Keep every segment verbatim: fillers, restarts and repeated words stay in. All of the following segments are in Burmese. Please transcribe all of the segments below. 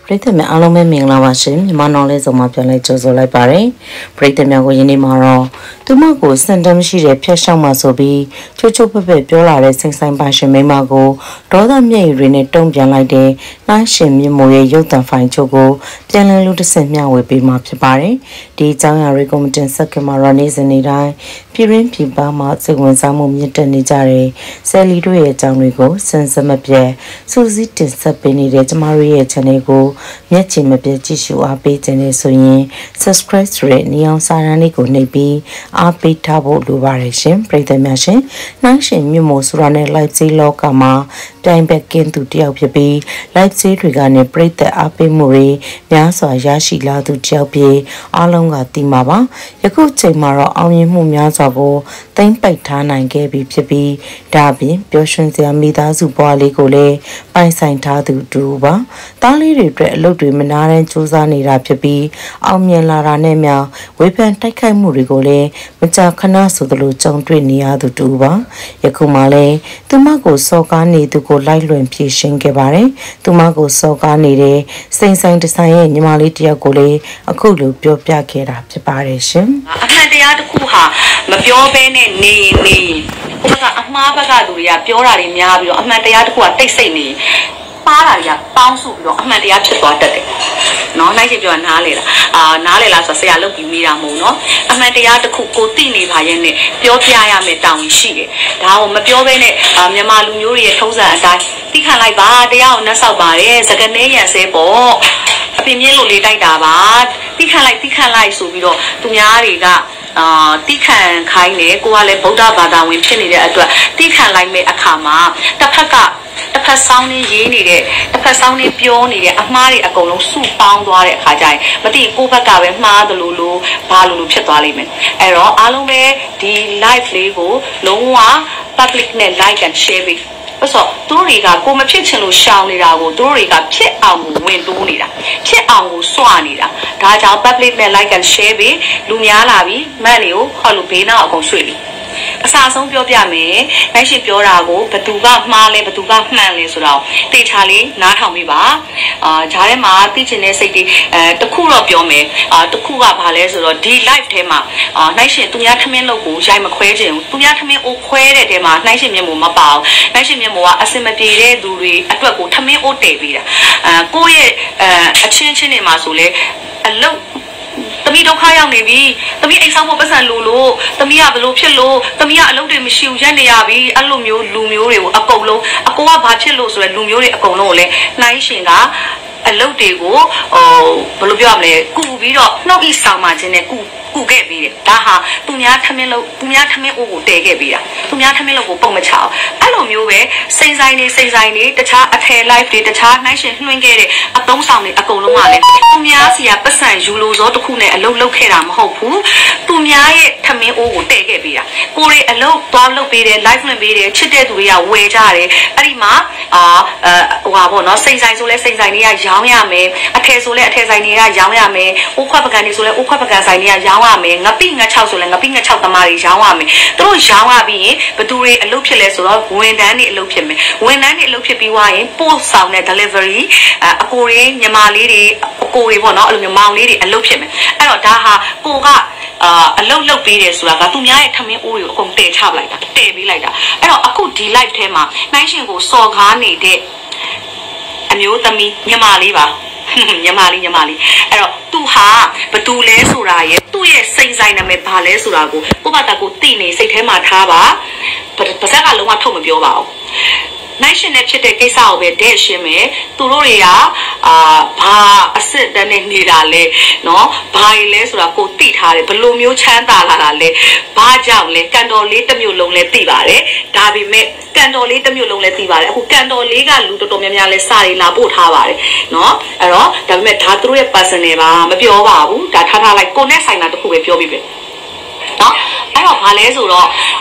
ပရိသတ်များအားလုံးပဲမင်္ဂလာပါရှင်မြန်မာနော်လေးစုံမှာပြန်လဲကြိုဆိုလိုက်ပါတယ်ပရိသတ်များကိုယနေ့မှာတော့သူမကိုစံတမ်းရှိတဲ့ဖျက်ရှောက်မှဆိုပြီးချိုးချိုးဖက်ဖက်ပြောလာတဲ့စိတ်ဆိုင်ပါရှင်မိမကိုဒေါသမျက်ရည်တွေနဲ့တုံ့ပြန်လိုက်တဲ့နှိုင်းရှင်မြင့်မိုးရဲ့ရုပ်သံဖိုင်ချုပ်ကိုပြန်လည်လို့တစ်ဆင့်မျှဝေပေးမှာဖြစ်ပါတယ်ဒီအကြောင်းအရာတွေကိုမတင်ဆက်ခင်မှာတော့နေ့စဉ်နေ့တိုင်းပြည်ရင်းပြည်ပမှာစိတ်ဝင်စားမှုမြင့်တက်နေကြတဲ့ဆယ်လီတို့ရဲ့အကြောင်းတွေကိုစင်စမပြတ်စူးစီးတင်ဆက်ပေးနေတဲ့ကျမတို့ရဲ့ channel ကိုမျက်ခြေမပြတ်ကြည့်ရှုအားပေးခြင်းနဲ့ဆိုရင် subscribe ဆိုတဲ့နေအောင်စာရန်လေးကိုနှိပ်ပြီးအားပေးထားဖို့လိုပါတယ်ရှင်ပရိသတ်များရှင်နှိုင်းရှင်မြင့်မို့ဆိုတာနဲ့ live ဈေးလောကမှာပြိုင်ဘက်ကင်းသူတယောက်ဖြစ်ပြီး live ဈေးတွေကနေပရိသတ်အားပေးမှုတွေများစွာရရှိလာသူတယောက်ဖြစ်အားလုံးကသိမှာပါယခုချိန်မှာတော့အောင်မြင်မှုများစွာကိုသိမ့်ပိတ်ထားနိုင်ခဲ့ပြီဖြစ်ပြီးဒါအပြင်ပျော်ရွှင်စရာမိသားစုဘဝလေးကိုလည်းပိုင်ဆိုင်ထားသူတူပါတားလေးတွေအတွက်အလုပ်တွေမနာတဲ့စူးစမ်းနေတာဖြစ်ပြီးအောင်မြင်လာတာနဲ့မြောင်ဝေဖန်တိုက်ခိုက်မှုတွေကိုလည်းမကြာခဏဆိုသလိုကြုံတွေ့နေရသူတူပါယခုမှလည်းသူမကိုစော်ကားနေသူကိုလိုက်လွင်ဖြည့်ရှင်းခဲ့ပါတယ်သူမကိုစော်ကားနေတဲ့စိန်ဆိုင်ဒီဇိုင်းရဲ့ညီမလေးတယောက်ကိုလည်းအခုလိုပြောပြခဲ့တာဖြစ်ပါတယ်ရှင်အမှန်တရားတစ်ခုဟာမပြောဘဲနဲ့နေနေဟိုကအမှားဘက်ကသူတွေကပြောတာတွေများပြီးတော့အမှန်တရားတစ်ခုကတိတ်ဆိတ်နေပါတာတွေကပေါင်းစုပြီးတော့အမှန်တရားဖြစ်သွားတတ်တယ်။နော်နိုင်ချင်ပြောနားလေလားအာနားလေလားဆိုတော့ဆရာလုပ်ပြီးမိတာမဟုတ်နော်အမှန်တရားတစ်ခုကိုသိနေပါရဲ့နဲ့ပြောပြရမယ်တောင်းရင်ရှိတယ်။ဒါကိုမပြောဘဲနဲ့မြန်မာလူမျိုးတွေရဲ့ထုံးစံအတိုင်းသိခံလိုက်ပါတရားကိုနှက်ဆောက်ပါတယ်စကားနဲ့ရန်ဆဲပေါ့အပြင်မြင့်လို့လေးတိုက်တာပါသိခံလိုက်သိခံလိုက်ဆိုပြီးတော့သူများတွေကအာတိခံခိုင်းတယ်ကိုကလည်းဗုဒ္ဓဘာသာဝင်ဖြစ်နေတဲ့အတွက်တိခံလိုက်မဲ့အခါမှာတစ်ဖက်ကတစ်ဖက်ဆောင်းနေရေးနေတဲ့တစ်ဖက်ဆောင်းနေပြောနေတဲ့အမှားတွေအကုန်လုံးစုပေါင်းသွားတဲ့အခါကျရင်မသိကိုယ့်ဘက်ကပဲမှားတယ်လို့လို့ဘာလို့လို့ဖြစ်သွားလိမ့်မယ်အဲ့တော့အားလုံးပဲဒီ live လေးကိုလုံးဝ public နဲ့ like and share ပြီးဆိုတော့သူတို့တွေကကိုမဖြစ်ချင်လို့ရှောင်နေတာကိုသူတို့တွေကဖြစ်အောင်ကိုဝင်တိုးနေတာဖြစ်အောင်ကိုစွနေတာဒါကြောင့် public နဲ့ like and share ပြီးလူများလာပြီးမှန်တွေကိုဟောလို့ဘေးနောက်အကုန်ဆွေ့ပြီးအစားဆုံးပြောပြမယ်။နိုင်ရှင်ပြောတာကိုဘသူကမှားလဲဘသူကမှန်လဲဆိုတော့တေချာလေးနားထောင်ပြီးပါ။အာဂျားထဲမှာသိချင်တဲ့စိတ်တွေအဲတခုတော့ပြောမယ်။အာတခုကဘာလဲဆိုတော့ဒီ live ထဲမှာအာနိုင်ရှင်သူများထမင်းလုပ်ကိုရိုက်မခွဲခြင်းဘူး။သူများထမင်းအိုးခွဲတဲ့ထဲမှာနိုင်ရှင်မျက်မှောမပါအောင်။နိုင်ရှင်မျက်မှောကအစင်မပြေတဲ့သူတွေအတွက်ကိုထမင်းအိုးတည်ပေးတာ။အာကိုယ့်ရဲ့အဲအချင်းချင်းတွေမှာဆိုလဲအလုပ်သမီးဒုက္ခရောက်နေပြီသမီးအိမ်ဆောင်ဖို့ပတ်စံလိုလို့သမီးကဘလို့ဖြစ်လို့သမီးကအလုပ်တွေမရှိဘူးရက်နေရပြီအဲ့လိုမျိုးလူမျိုးတွေကိုအကုန်လုံးအကိုကဘာဖြစ်လို့ဆိုရယ်လူမျိုးတွေအကုန်လုံးကိုလည်းနှိုင်းရှင်ကအလုပ်တွေကိုဟိုဘယ်လိုပြောရမလဲကူပြီးတော့နှုတ်ဤဆောင်မှခြင်းနဲ့ကူကူခဲ့ပြီးတယ်ဒါဟာသူများထမင်းလို့သူများထမင်းအိုးကိုတည်ခဲ့ပြီးတာသူများထမင်းလို့ကိုပုံမချအောင်အဲ့လိုမျိုးပဲစိန်ဆိုင်နေစိန်ဆိုင်နေတခြားအထယ် live တွေတခြားနှိုင်းရှင်လွှင့်ခဲ့တဲ့အသုံးဆောင်တွေအကုန်လုံးကလည်းသူများစီကပတ်စံယူလို့စောတစ်ခုနဲ့အလုပ်လုပ်ခဲ့တာမဟုတ်ဘူးသူများရဲ့ထမင်းအိုးကိုတည်ခဲ့ပြီးတာကိုရီအလုပ်သွားလုပ်ပေးတယ် live လွှင့်ပေးတယ်ချစ်တဲ့သူတွေကဝယ်ကြတယ်အဲ့ဒီမှာအာဟိုဟာပေါ့နော်စိန်ဆိုင်ဆိုလဲစိန်ဆိုင်တွေကရောင်းရမယ်အထယ်ဆိုလဲအထယ်ဆိုင်တွေကရောင်းရမယ်အိုးခွက်ပကံတွေဆိုလဲအိုးခွက်ပကံဆိုင်တွေကရောင်းရမယ်ငပိငချောက်ဆိုလဲငပိငချောက်သမားတွေရောင်းရမယ်သူတို့ရောင်းရပြီးရင်ဘသူတွေအလုပ်ဖြစ်လဲဆိုတော့ဝန်ထမ်းတွေအလုပ်ဖြစ်မယ်ဝန်ထမ်းတွေအလုပ်ဖြစ်ပြီးွားရင်ပို့ဆောင်တဲ့ delivery အကိုတွေညီမလေးတွေအကိုတွေပေါ့နော်အဲ့လိုမျိုးမောင်လေးတွေအလုပ်ဖြစ်မယ်အဲ့တော့ဒါဟာကိုကအာအလုပ်လုပ်ပေးတယ်ဆိုတာကသူများရဲ့ထမင်းအိုးတွေကိုအကုန်တည်ချပလိုက်တာတည်ပေးလိုက်တာအဲ့တော့အခုဒီ live ထဲမှာနှိုင်းရှင်ကိုစော်ကားနေတဲ့အမျိုးသမီးညီမလေးပါညီမလေးညီမလေးအဲ့တော့သူဟာဘသူလဲဆိုတာရဲ့သူ့ရဲ့စိန်ဆိုင်နာမည်ဘာလဲဆိုတာကိုကိုယ့်ဘာသာကိုသိနေစိတ်ထဲမှာထားပါပါဇက်ကလုံးဝထုတ်မပြောပါဘူးနိုင်ရှင်နဲ့ဖြစ်တဲ့ကိစ္စကိုပဲတဲ့ရှင်းမယ်သူတို့တွေကအာဘာအစ်စ်တန်းနဲ့နေတာလဲเนาะဘာတွေလဲဆိုတာကိုသိထားတယ်ဘယ်လိုမျိုးချမ်းသာလာတာလဲဘာကြောင့်လဲကန်တော်လေးတစ်မျိုးလုံးလဲသိပါတယ်ဒါပေမဲ့ကန်တော်လေးတစ်မျိုးလုံးလဲသိပါတယ်အခုကန်တော်လေးကလူတော်တော်များများလဲစာတွေလာပို့ထားပါတယ်เนาะအဲ့တော့ဒါပေမဲ့ဒါသူတို့ရဲ့ personal ပါမပြောပါဘူးဒါထားထားလိုက်ကိုနဲ့ဆိုင်တာတခုပဲပြောပြီးပဲเนาะအဲ့တော့ဘာလဲဆိုတော့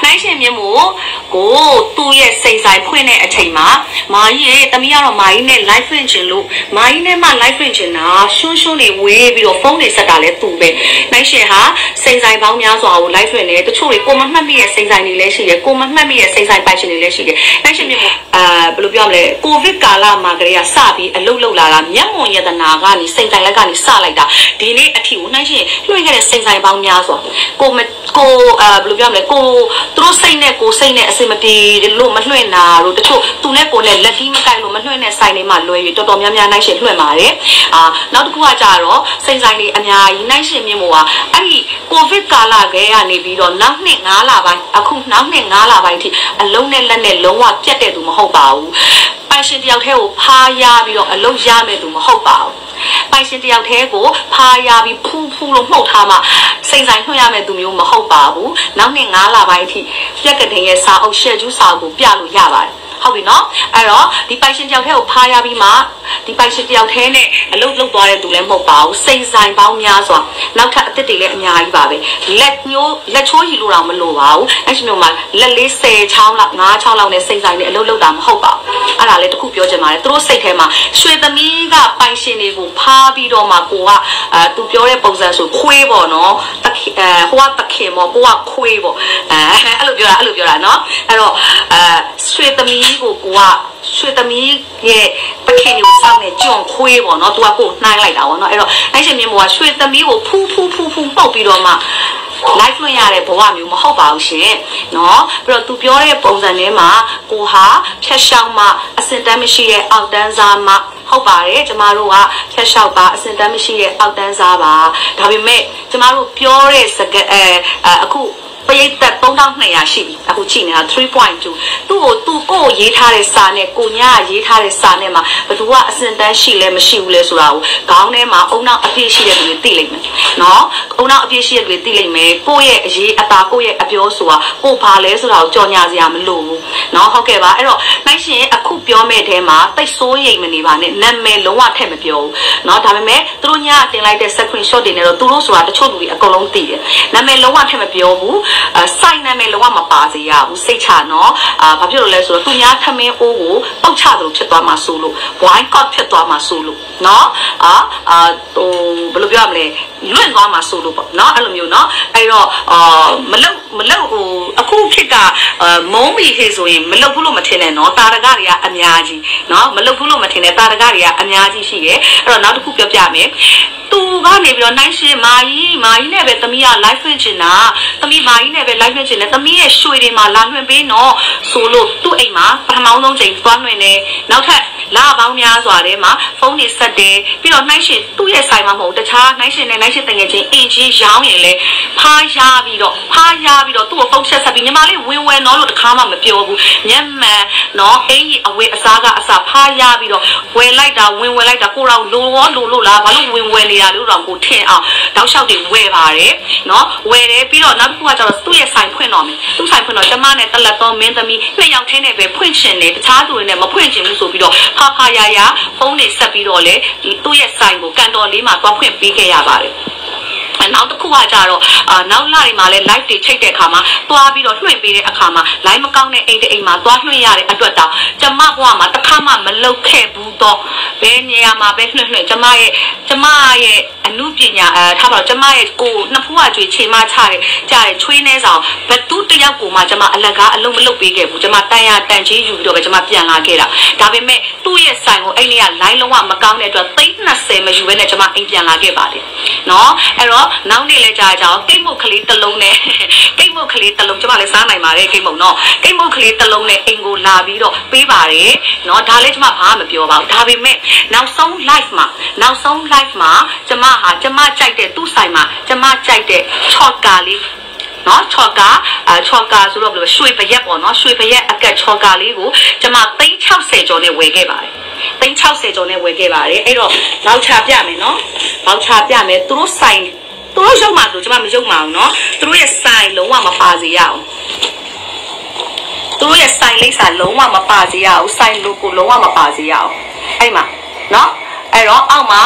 နိုင်ရှင်မြင်မို့ကိုသူ့ရဲ့စိတ်ဆိုင်ဖွင့်တဲ့အချိန်မှာမာကြီးရဲ့တမီးကတော့မာကြီးနဲ့ live ဖွင့်ချင်လို့မာကြီးနဲ့မှ live ဖွင့်ချင်တာရှွန်းရှွန်းတွေဝေးပြီးတော့ဖုန်းတွေဆက်တာလဲသူပဲနိုင်ရှင်ဟာစိတ်ဆိုင်ပေါင်းများစွာကို live ဖွင့်တယ်တချို့တွေကိုမမှတ်မိရဲ့စိတ်ဆိုင်တွေလည်းရှိတယ်ကိုမမှတ်မိရဲ့စိတ်ဆိုင်ပိုင်ရှင်တွေလည်းရှိတယ်နိုင်ရှင်မြင်မို့အာဘယ်လိုပြောမလဲကိုဗစ်ကာလမှာကလေးကစပြီးအလုတ်လုတ်လာတာမျက်မှောင်ယတနာကနေစိတ်ဆိုင်လက်ကနေစလိုက်တာဒီနေ့အထီကိုနိုင်ရှင်လွှင့်ခဲ့တဲ့စိတ်ဆိုင်ပေါင်းများစွာကိုကိုအာဘယ်လိုပြောမလဲကိုသူတို့စိတ်နဲ့ကိုစိတ်နဲ့အစင်မပြေလို့မလွှင့်တာတို့တချို့သူနဲ့ကိုနဲ့လက်ကြီးမကိုက်လို့မလွှင့်တဲ့ဆိုင်တွေမှာလွှဲပြီးတော်တော်များများနိုင်ရှင်လွှင့်ပါတယ်အာနောက်တစ်ခုကကြတော့စိတ်ဆိုင်တွေအများကြီးနိုင်ရှင်မြင်မို့ကအဲ့ဒီကိုဗစ်ကာလကလေးကနေပြီးတော့နောက်နှစ်ငါးလပိုင်းအခုနောက်နှစ်ငါးလပိုင်းထိအလုံးနဲ့လက်နဲ့လုံးဝပြတ်တဲ့သူမဟုတ်ပါဘူးပိုင်ရှင်တယောက်တည်းကိုဖားရပြီးတော့အလုံးရမယ်သူမဟုတ်ပါဘူးပိုင်ရှင်တယောက်တည်းကိုဖားရပြီးဖူးဖူးလို့မှုတ်ထားမှစိတ်ဆိုင်နှွှဲရမယ်သူမျိုးမဟုတ်ပါဘူးနောက်နှစ်ငါးလပိုင်းထိပြက်ကတင်ရဲ့စာအုပ်ရှက်ကျူးစာကိုပြလို့ရပါတယ်ဟုတ်ပြီနော်အဲ့တော့ဒီပိုင်ရှင်တယောက်တည်းကိုဖားရပြီးမှဒီပိုင်ရှင်တယောက်တည်းနဲ့အလုပ်လုပ်သွားတဲ့သူလည်းမဟုတ်ပါဘူးစိတ်ဆိုင်ပေါင်းများစွာနောက်ထပ်အသစ်တွေလည်းအများကြီးပါပဲလက်ညိုးလက်ချိုးရည်လို့တော့မလိုပါဘူးအဲ့ဒီမျိုးမှာလက်လေးဆယ်ချောင်းလောက်ငါးချောင်းလောက်နဲ့စိတ်ဆိုင်နဲ့အလုပ်လုပ်တာမဟုတ်ပါဘူးအဲ့ဒါလည်းတစ်ခုပြောချင်ပါတယ်သူတို့စိတ်ထဲမှာရွှေသမီးကပိုင်ရှင်တွေကိုဖားပြီးတော့မှကိုကအဲသူပြောတဲ့ပုံစံဆိုခွေးပေါ့နော်တခအဲဟိုကတခင်ပေါ့ကိုကခွေးပေါ့အဲအဲ့လိုပြောတာအဲ့လိုပြောတာနော်အဲ့တော့အဲရွှေသမီးကိုကိုကရွှေသမီးရဲ့တခင်ကိုစောင့်နေကြုံခွေးပေါ့နော်သူကကိုနှိုင်းလိုက်တာပေါ့နော်အဲ့တော့အဲ့ရှင်မြင်မို့ကရွှေသမီးကိုဖူးဖူးဖူးဖူးပုတ်ပြီးတော့မှ live လွှင့်ရတဲ့ဘဝမျိုးမဟုတ်ပါဘူးရှင်နော်ပြီးတော့သူပြောတဲ့ပုံစံထဲမှာကိုဟာဖြတ်ရှောင်းမှအစင်တမ်းမရှိတဲ့အောက်တန်းစားမှဟုတ်ပါတယ်ကျမတို့ကဖြတ်လျှောက်ပါအစင်တမ်းမရှိတဲ့အောက်တန်းစားပါဒါပေမဲ့ကျမတို့ပြောတဲ့စကားအဲအခုပရိသတ်သုံးထောင်နှစ်ရာရှိပြီအခုကြည့်နေတာ three point two သူ့ကိုသူ့ကိုရေးထားတဲ့စာနဲ့ကိုညာရေးထားတဲ့စာနဲ့မှာဘယ်သူကအစင်တန်းရှိလဲမရှိဘူးလဲဆိုတာကိုခေါင်းထဲမှာအုံနောက်အပြည့်ရှိတဲ့လူတွေသိလိမ့်မယ်နော်အုံနောက်အပြည့်ရှိတဲ့လူတွေသိလိမ့်မယ်ကိုယ့်ရဲ့အရေးအတာကိုယ့်ရဲ့အပြောဆိုတာကိုဘာလဲဆိုတာကိုကြော်ညာစရာမလိုဘူးနော်ဟုတ်ကဲ့ပါအဲ့တော့နိုင်ရှင်အခုပြောမဲ့ထဲမှာတိတ်ဆိုးရိမ်မနေပါနဲ့နာမည်လုံးဝထည့်မပြောဘူးနော်ဒါပေမဲ့သူတို့ညာတင်လိုက်တဲ့ screenshot တွေနဲ့တော့သူတို့ဆိုတာတချို့လူတွေအကုန်လုံးသိတယ်နာမည်လုံးဝထည့်မပြောဘူးအဲစိုက်နာမည်လုံးဝမပါစေရဘူးစိတ်ချနော်အာဘာဖြစ်လို့လဲဆိုတော့သူများထမင်းအိုးကိုပောက်ချသလိုဖြစ်သွားမှာဆိုလို့ boycott ဖြစ်သွားမှာဆိုလို့နော်အာအာဟိုဘယ်လိုပြောရမလဲလွင့်သွားမှာဆိုလို့ပေါ့နော်အဲ့လိုမျိုးနော်အဲ့တော့အာမလုတ်မလုတ်ဟိုအခုခေတ်ကမုံမီခေတ်ဆိုရင်မလုတ်ဘူးလို့မထင်နဲ့နော်တာရကတွေကအများကြီးနော်မလုတ်ဘူးလို့မထင်နဲ့တာရကတွေကအများကြီးရှိတယ်အဲ့တော့နောက်တစ်ခုပြောပြမယ်သူကနေပြီးတော့နိုင်ရှင်မာကြီးမာကြီးနဲ့ပဲသမီးက live ဖွင့်ချင်တာသမီးမာကြီးနဲ့ပဲ live ဖွင့်ချင်တယ်သမီးရဲ့ရွှေတွေမှာလာလွှင့်ပေးနော်ဆိုလို့သူ့အိမ်မှာပထမဆုံးချိန်သွားလွှင့်တယ်နောက်ထပ်လာပေါင်းများစွာထဲမှာဖုန်းတွေဆက်တယ်ပြီးတော့နိုင်ရှင်သူ့ရဲ့ဆိုင်မှာမဟုတ်တခြားနိုင်ရှင်နဲ့နိုင်ရှင်တငယ်ချင်းအင်ကြီးရောင်းရင်လေဖားရပြီးတော့ဖားရပြီးတော့သူ့ကိုဖုန်းဆက်ဆက်ပြီးညီမလေးဝင်ဝယ်နော်လို့တခါမှမပြောဘူးညံ့မှန်နော်အင်ကြီးအဝေးအစားကအစားဖားရပြီးတော့ဝယ်လိုက်တာဝင်ဝယ်လိုက်တာကိုတော့လိုရောလိုလို့လားဘာလို့ဝင်ဝယ်နေရလို့တော့ကိုထင်အောင်တောက်လျှောက်တွေဝယ်ပါတယ်နော်ဝယ်တယ်ပြီးတော့နောက်တစ်ခုကကျတော့သူ့ရဲ့ဆိုင်ဖွင့်တော်မယ်သူ့ဆိုင်ဖွင့်တော့ကျမနဲ့တလက်တော်မင်းသမီးနှစ်ယောက်ချင်းနဲ့ပဲဖွင့်ချင်တယ်တခြားသူတွေနဲ့မဖွင့်ချင်ဘူးဆိုပြီးတော့ဖာဖာရရဖုန်းတွေဆက်ပြီးတော့လေသူ့ရဲ့ဆိုင်ကိုကန်တော်လေးမှာသွားဖွင့်ပေးခဲ့ရပါတယ်နောက်တစ်ခုကကြတော့အာနောက်လာတွေမှာလဲ live တွေချိန်တဲ့အခါမှာသွားပြီးတော့လွှင့်ပေးတဲ့အခါမှာ live မကောင်းတဲ့အိမ်တဲ့အိမ်မှာသွားလွှင့်ရတဲ့အတွက်တောင်ကျမဘဝမှာတစ်ခါမှမလုပ်ခဲ့ဘူးတော့ဘယ်နေရာမှာပဲလွှင့်လွှင့်ကျမရဲ့ကျမရဲ့အမှုပညာအဲထားပါတော့ကျမရဲ့ကိုနှစ်ဖူးအကျွေးချိန်မချတဲ့ကြားတဲ့ချွေးနှဲဆောင်ဘသူတယောက်ကိုမှကျမအလကားအလုံးမလုပ်ပေးခဲ့ဘူးကျမတန်ရတန်ချေးယူပြီးတော့ပဲကျမပြန်လာခဲ့တာဒါပေမဲ့သူ့ရဲ့ဆိုင်ကိုအဲ့ဒီက line လုံးဝမကောင်းတဲ့အတွက်သိန်းနှစ်ဆယ်မယူဘဲနဲ့ကျမအိမ်ပြန်လာခဲ့ပါတယ်နော်အဲ့တော့နောက်နေ့လဲကြာကြအောင်ကိတ်မုတ်ကလေးတစ်လုံးနဲ့ကိတ်မုတ်ကလေးတစ်လုံးကျမလည်းစားနိုင်ပါတယ်ကိတ်မုတ်နော်ကိတ်မုတ်ကလေးတစ်လုံးနဲ့အိမ်ကိုလာပြီးတော့ပေးပါတယ်နော်ဒါလည်းကျမဘာမှမပြောပါဘူးဒါပေမဲ့နောက်ဆုံး live မှာနောက်ဆုံး live မှာကျမဟာကျမကြိုက်တဲ့သူ့ဆိုင်မှာကျမကြိုက်တဲ့ short ကာလေးနော်ချော်ကာအဲချော်ကာဆိုတော့ဘယ်လိုရွှေပရက်ပေါ့နော်ရွှေပရက်အကက်ချော်ကာလေးကိုကျမသိန်း၆၀ကျော်နဲ့ဝယ်ခဲ့ပါတယ်သိန်း၆၀ကျော်နဲ့ဝယ်ခဲ့ပါတယ်အဲ့တော့ဘောက်ချပြမယ်နော်ဘောက်ချပြမယ်သူတို့ဆိုင်သူတို့ရုပ်မှာဆိုကျမမရုပ်မှာအောင်နော်သူတို့ရဲ့ဆိုင်လုံးဝမပါစေရအောင်သူတို့ရဲ့ဆိုင်လိပ်စာလုံးဝမပါစေရအောင်ဆိုင် logo လုံးဝမပါစေရအောင်အဲ့မှာနော်အဲ့တော့အောက်မှာ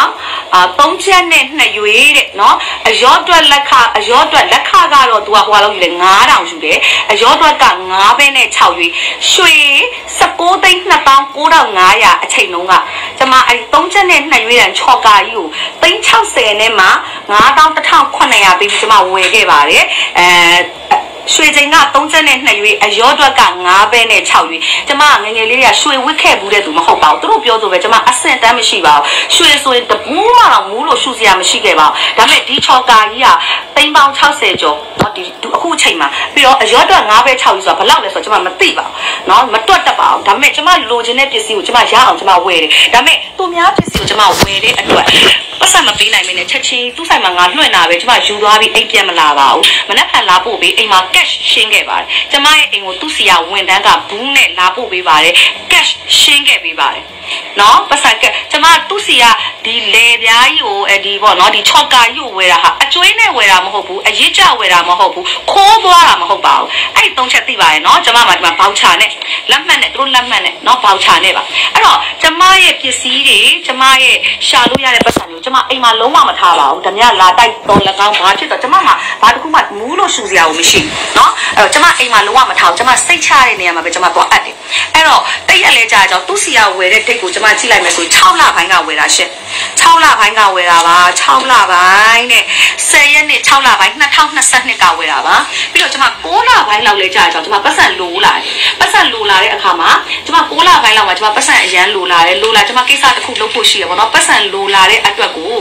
အာသုံးချက်နဲ့နှစ်ရွေးတဲ့နော်အရောအတွက်လက်ခအရောအတွက်လက်ခကတော့သူကဟိုလောက်ယူတယ်ငါးထောင်ယူတယ်အရောအတွက်ကငါးပဲနဲ့၆ရွေးရွှေ၁၉သိန်းနှစ်သောင်းကိုးထောင်ငါးရာအချိန်လုံးကကျမအဲ့သုံးချက်နဲ့နှစ်ရွေးတန်ချော့ကာကြီးကိုသိန်း၆၀နဲ့မှငါးသောင်းတစ်ထောင်ခုနှစ်ရာပေးပြီးကျမဝယ်ခဲ့ပါတယ်အဲရွှေချိန်ကသုံးချက်နဲ့နှစ်ရွေးအရောအတွက်ကငါးပဲနဲ့၆ရွေးကျမငငယ်လေးတွေကရွှေဝစ်ခဲ့ဘူးတဲ့သူမဟုတ်ပါဘူးသူတို့ပြောဆိုပဲကျမအဆင့်တန်းမရှိပါဘူးရွှေဆိုရင်တပူးမှတော့မူးလို့ရှူစရာမရှိခဲ့ပါဘူးဒါပေမဲ့ဒီချော်ကာကြီးကသိန်းပေါင်း၆၀ကျော်เนาะဒီအခုအချိန်မှာပြီးတော့အရောအတွက်ငါးပဲ၆ရွေးဆိုတာဘယ်လောက်လဲဆိုတော့ကျမမသိပါဘူးเนาะမတွက်တတ်ပါဘူးဒါပေမဲ့ကျမလိုချင်တဲ့ပစ္စည်းကိုကျမရအောင်ကျမဝယ်တယ်ဒါပေမဲ့သူများပစ္စည်းကိုကျမဝယ်တဲ့အတွက်ပတ်စံမပေးနိုင်မင်းနဲ့ချက်ချင်းသူ့ဆိုင်မှာငါလွှင့်တာပဲကျမယူသွားပြီးအိမ်ပြန်မလာပါဘူးမနေ့ကလာပို့ပြီးအိမ်မှာ cash ရှင်းခဲ့ပါတယ်ကျမရဲ့အိမ်ကိုသူ့စီယာဝန်တန်းကဘူးနဲ့လာပို့ပေးပါတယ် cash ရှင်းခဲ့ပေးပါတယ်နော်ပတ်စံကကျမသူ့စီယာဒီလေပြားကြီးကိုအဲဒီပေါ့နော်ဒီချော့ကာကြီးကိုဝယ်တာဟာအကျွေးနဲ့ဝယ်တာမဟုတ်ဘူးအရစ်ကြဝယ်တာမဟုတ်ဘူးခိုးသွားတာမဟုတ်ပါဘူးအဲ့ဒီသုံးချက်သိပါရဲ့နော်ကျမမှာဒီမှာဘောက်ချာနဲ့လက်မှတ်နဲ့သူတို့လက်မှတ်နဲ့နော်ဘောက်ချာနဲ့ပါအဲ့တော့ကျမရဲ့ပစ္စည်းတွေကျမရဲ့ရှာလို့ရတဲ့ပတ်စံတွေကိုကျမအိမ်မှာလုံးဝမထားပါဘူးဒါများလာတိုက်တော့၎င်းဘာဖြစ်တော့ကျမမှာဘာတစ်ခုမှမူးလို့ရှူစရာကိုမရှိဘူးနော်အဲ့တော့ကျမအိမ်မှာလုံးဝမထားဘူးကျမစိတ်ချတဲ့နေရာမှာပဲကျမသွားအပ်တယ်အဲ့တော့တိတ်ရက်လဲကြာကြောင်သူ့စီယာဝယ်တဲ့ဒိတ်ကိုကျမကြည့်လိုက်မယ်ဆို၆လပိုင်းကဝယ်တာရှင့်၆လပိုင်းကဝယ်တာပါ၆လပိုင်းနဲ့၁၀ရက်နဲ့၆လပိုင်း၂၀၂၂ကဝယ်တာပါပြီးတော့ကျမ၉လပိုင်းလောက်လဲကြာကြောင်ကျမပတ်စံလိုလာတယ်ပတ်စံလိုလာတဲ့အခါမှာကျမ၉လပိုင်းလောက်မှာကျမပတ်စံအရန်လိုလာတယ်လိုလာကျမကိစ္စတစ်ခုလုပ်ဖို့ရှိရပါတော့ပတ်စံလိုလာတဲ့အတွက်ကို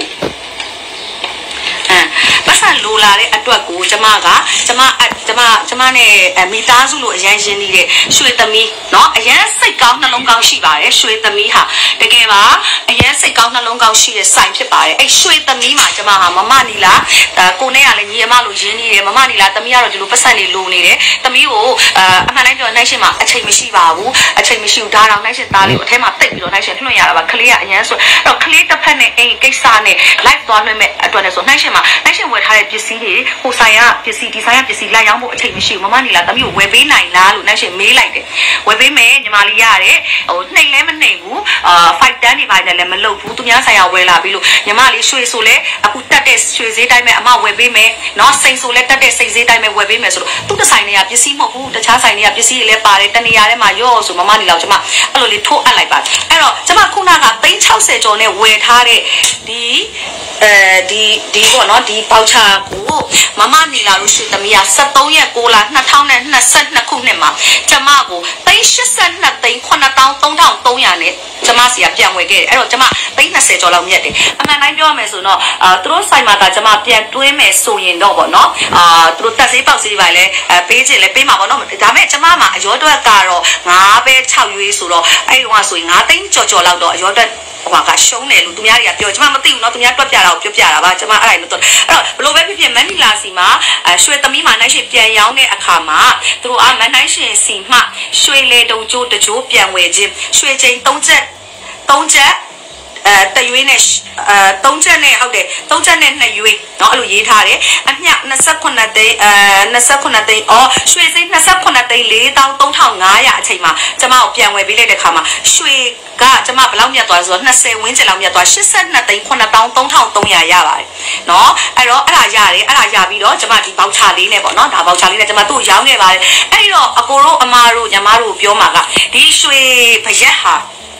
အဲပတ်စံလိုလာတဲ့အတွက်ကိုကျမကကျမကျမကျမနဲ့မိသားစုလိုအရန်ရင်းနေတဲ့ရွှေသမီးเนาะအရန်စိတ်ကောင်းနှလုံးကောင်းရှိပါတယ်ရွှေသမီးဟာတကယ်ပါအရန်စိတ်ကောင်းနှလုံးကောင်းရှိတဲ့ဆိုင်ဖြစ်ပါတယ်အဲ့ရွှေသမီးမှာကျမဟာမမနီလာကိုနဲ့ကလည်းညီအမလိုရင်းနေတယ်မမနီလာသမီးကတော့ဒီလိုပတ်စံနေလိုနေတယ်သမီးကိုအမှန်တိုင်းပြောနိုင်ရှင်မှာအချိန်မရှိပါဘူးအချိန်မရှိဘူးဒါတော့နိုင်ရှင်သားလေးကိုအထဲမှာတိတ်ပြီးတော့နိုင်ရှင်လွှင့်ရတာပါကလေးကအရန်ဆိုအဲ့တော့ကလေးတစ်ဖက်နဲ့အိမ်ကိစ္စနဲ့ live သွားလွှင့်မဲ့အတွက်နဲ့ဆိုနိုင်ရှင်မှာနိုင်ရှင်ဝယ်ထားတဲ့ပစ္စည်းတွေဟိုဆိုင်ကပစ္စည်းဒီဆိုင်ကပစ္စည်းလိုက်ရောင်းဖို့အချိန်မရှိဘူးမမနီလာသမီးကိုဝယ်ပေးနိုင်လားလို့နိုင်ရှင်မေးလိုက်တယ်ဝယ်ပေးမယ်ညီမလေးရတယ်ဟိုနှိမ်လဲမနှိမ်ဘူးအာfiveတန်းဒီပိုင်းနဲ့လည်းမလုပ်ဘူးသူများဆိုင်ကဝယ်လာပြီးလို့ညီမလေးရွှေဆိုလဲအခုတက်တဲ့ရွှေဈေးတိုင်းပဲအမဝယ်ပေးမယ်เนาะစိန်ဆိုလဲတက်တဲ့စိန်ဈေးတိုင်းပဲဝယ်ပေးမယ်ဆိုတော့သူ့တစ်ဆိုင်တွေကပစ္စည်းမဟုတ်ဘူးတခြားဆိုင်တွေကပစ္စည်းတွေလည်းပါတယ်တနေရာထဲမှာရော့ဆိုမမနီလာကျမအဲ့လိုလေးထိုးအပ်လိုက်ပါအဲ့တော့ကျမခုနကသိန်း၆၀ကျော်နဲ့ဝယ်ထားတဲ့ဒီအဲဒီဒီပေါ့เนาะဒီပေါချာကိုမမနီလာလို့ရွှေသမီးက၁၃ရက်၉လ၂၀၂၂ခုနှစ်မှာကျမကိုသိန်း၈၂သိန်း၇သောင်း၃ထောင်၃ရာနဲ့ကျမစီကပြန်ဝယ်ခဲ့တယ်အဲ့တော့ကျမသိန်း၂၀ကျော်လောက်မြတ်တယ်အမှန်တိုင်းပြောရမယ်ဆိုတော့အာသူတို့ဆိုင်မှာဒါကျမပြန်တွင်းမယ်ဆိုရင်တော့ပေါ့နော်အာသူတို့တက်စေးပေါက်စေးပါလေအဲပေးချင်လဲပေးမှာပေါ့နော်ဒါပေမဲ့ကျမမှာအရောတွက်ကတော့ငါးပဲ၆ရွေးဆိုတော့အဲ့ဒီကဆိုရင်ငါးသိန်းကျော်ကျော်လောက်တော့အရောတွက်ဟိုကရှုံးတယ်လို့သူများတွေကပြောကျမမသိဘူးเนาะသူများတွက်ပြတာကိုပြောပြတာပါကျမအဲ့ဒါလို့တော့အဲ့တော့ဘယ်လိုပဲဖြစ်ဖြစ်မန်နီလာစီမှာရွှေသမီးမှာနိုင်ရှင်ပြန်ရောင်းတဲ့အခါမှာသူတို့အမန်နိုင်ရှင်စီမှရွှေလေတုံကျိုးတကြိုးပြန်ဝယ်ခြင်းရွှေချိန်၃ချက်၃ချက်အဲတရွေးနဲ့အဲ၃ချက်နဲ့ဟုတ်တယ်၃ချက်နဲ့နှစ်ရွေးเนาะအဲ့လိုရေးထားတယ်အမျှ၂၈သိန်းအဲ၂၈သိန်းအော်ရွှေစိမ်း၂၈သိန်း၄သောင်း၃ထောင်၅ရာအချိန်မှာကျမကိုပြန်ဝယ်ပေးလိုက်တဲ့ခါမှာရွှေကကျမဘယ်လောက်မြတ်သွားဆိုတော့၂၀ဝန်းကျင်လောက်မြတ်သွား၈၂သိန်း၇သောင်း၃ထောင်၃ရာရပါတယ်เนาะအဲ့တော့အဲ့ဒါရတယ်အဲ့ဒါရပြီးတော့ကျမဒီဘောက်ချာလေးနဲ့ပေါ့เนาะဒါဘောက်ချာလေးနဲ့ကျမသူ့ကိုရောင်းခဲ့ပါတယ်အဲ့တော့အကိုတို့အမတို့ညီမတို့ပြောမှာကဒီရွှေဘရက်ဟာ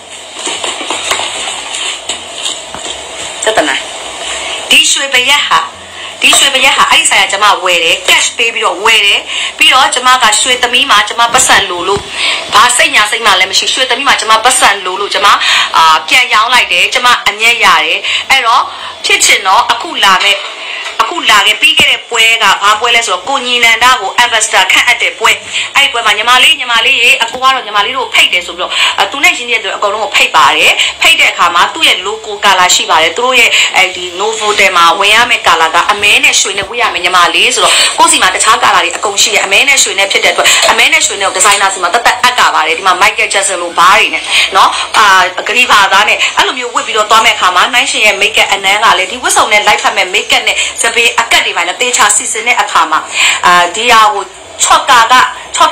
တနာဒီရွှေပရက်ဟာဒီရွှေပရက်ဟာအဲ့ဒီဆိုင်ကကျမဝယ်တယ် cash ပေးပြီးတော့ဝယ်တယ်ပြီးတော့ကျမကရွှေသမီးမှာကျမပတ်စံလိုလို့ဘာစိတ်ညာစိတ်မှလည်းမရှိရွှေသမီးမှာကျမပတ်စံလိုလို့ကျမအာပြန်ရောင်းလိုက်တယ်ကျမအမျက်ရတယ်အဲ့တော့ဖြစ်ချင်တော့အခုလာမဲ့အခုလာခဲ့ပြီးခဲ့တဲ့ပွဲကဘာပွဲလဲဆိုတော့ကိုညီနန္ဒကို ambassador ခန့်အပ်တဲ့ပွဲအဲ့ဒီပွဲမှာညီမလေးညီမလေးရေအကိုကတော့ညီမလေးတို့ဖိတ်တယ်ဆိုပြီးတော့သူနဲ့ရင်းနေတဲ့သူအကုန်လုံးကိုဖိတ်ပါတယ်ဖိတ်တဲ့အခါမှာသူ့ရဲ့ logo color ရှိပါတယ်သူတို့ရဲ့အဲဒီ Novo တဲမှာဝင်ရမယ့် color ကအမဲနဲ့ရွှေနဲ့ဝေးရမယ်ညီမလေးဆိုတော့ကိုစီမှာတခြား color တွေအကုန်ရှိတယ်အမဲနဲ့ရွှေနဲ့ဖြစ်တဲ့အတွက်အမဲနဲ့ရွှေနဲ့ designer စီမှာတတ်တတ်အပ်ကပါတယ်ဒီမှာ Michael Jackson လိုဘားတွေနဲ့เนาะအာဂရီဘာသားနဲ့အဲ့လိုမျိုးဝတ်ပြီးတော့သွားမယ့်အခါမှာနိုင်ရှင်ရဲ့ make up အနမ်းကလည်းဒီဝတ်စုံနဲ့ light ဖတ်မဲ့ make up နဲ့စပေးအကတ်တွေပါနဲ့တေချာစီစဉ်တဲ့အခါမှာအာဒီဟာကိုချော့ကာကချော့ကာနဲ့ဆို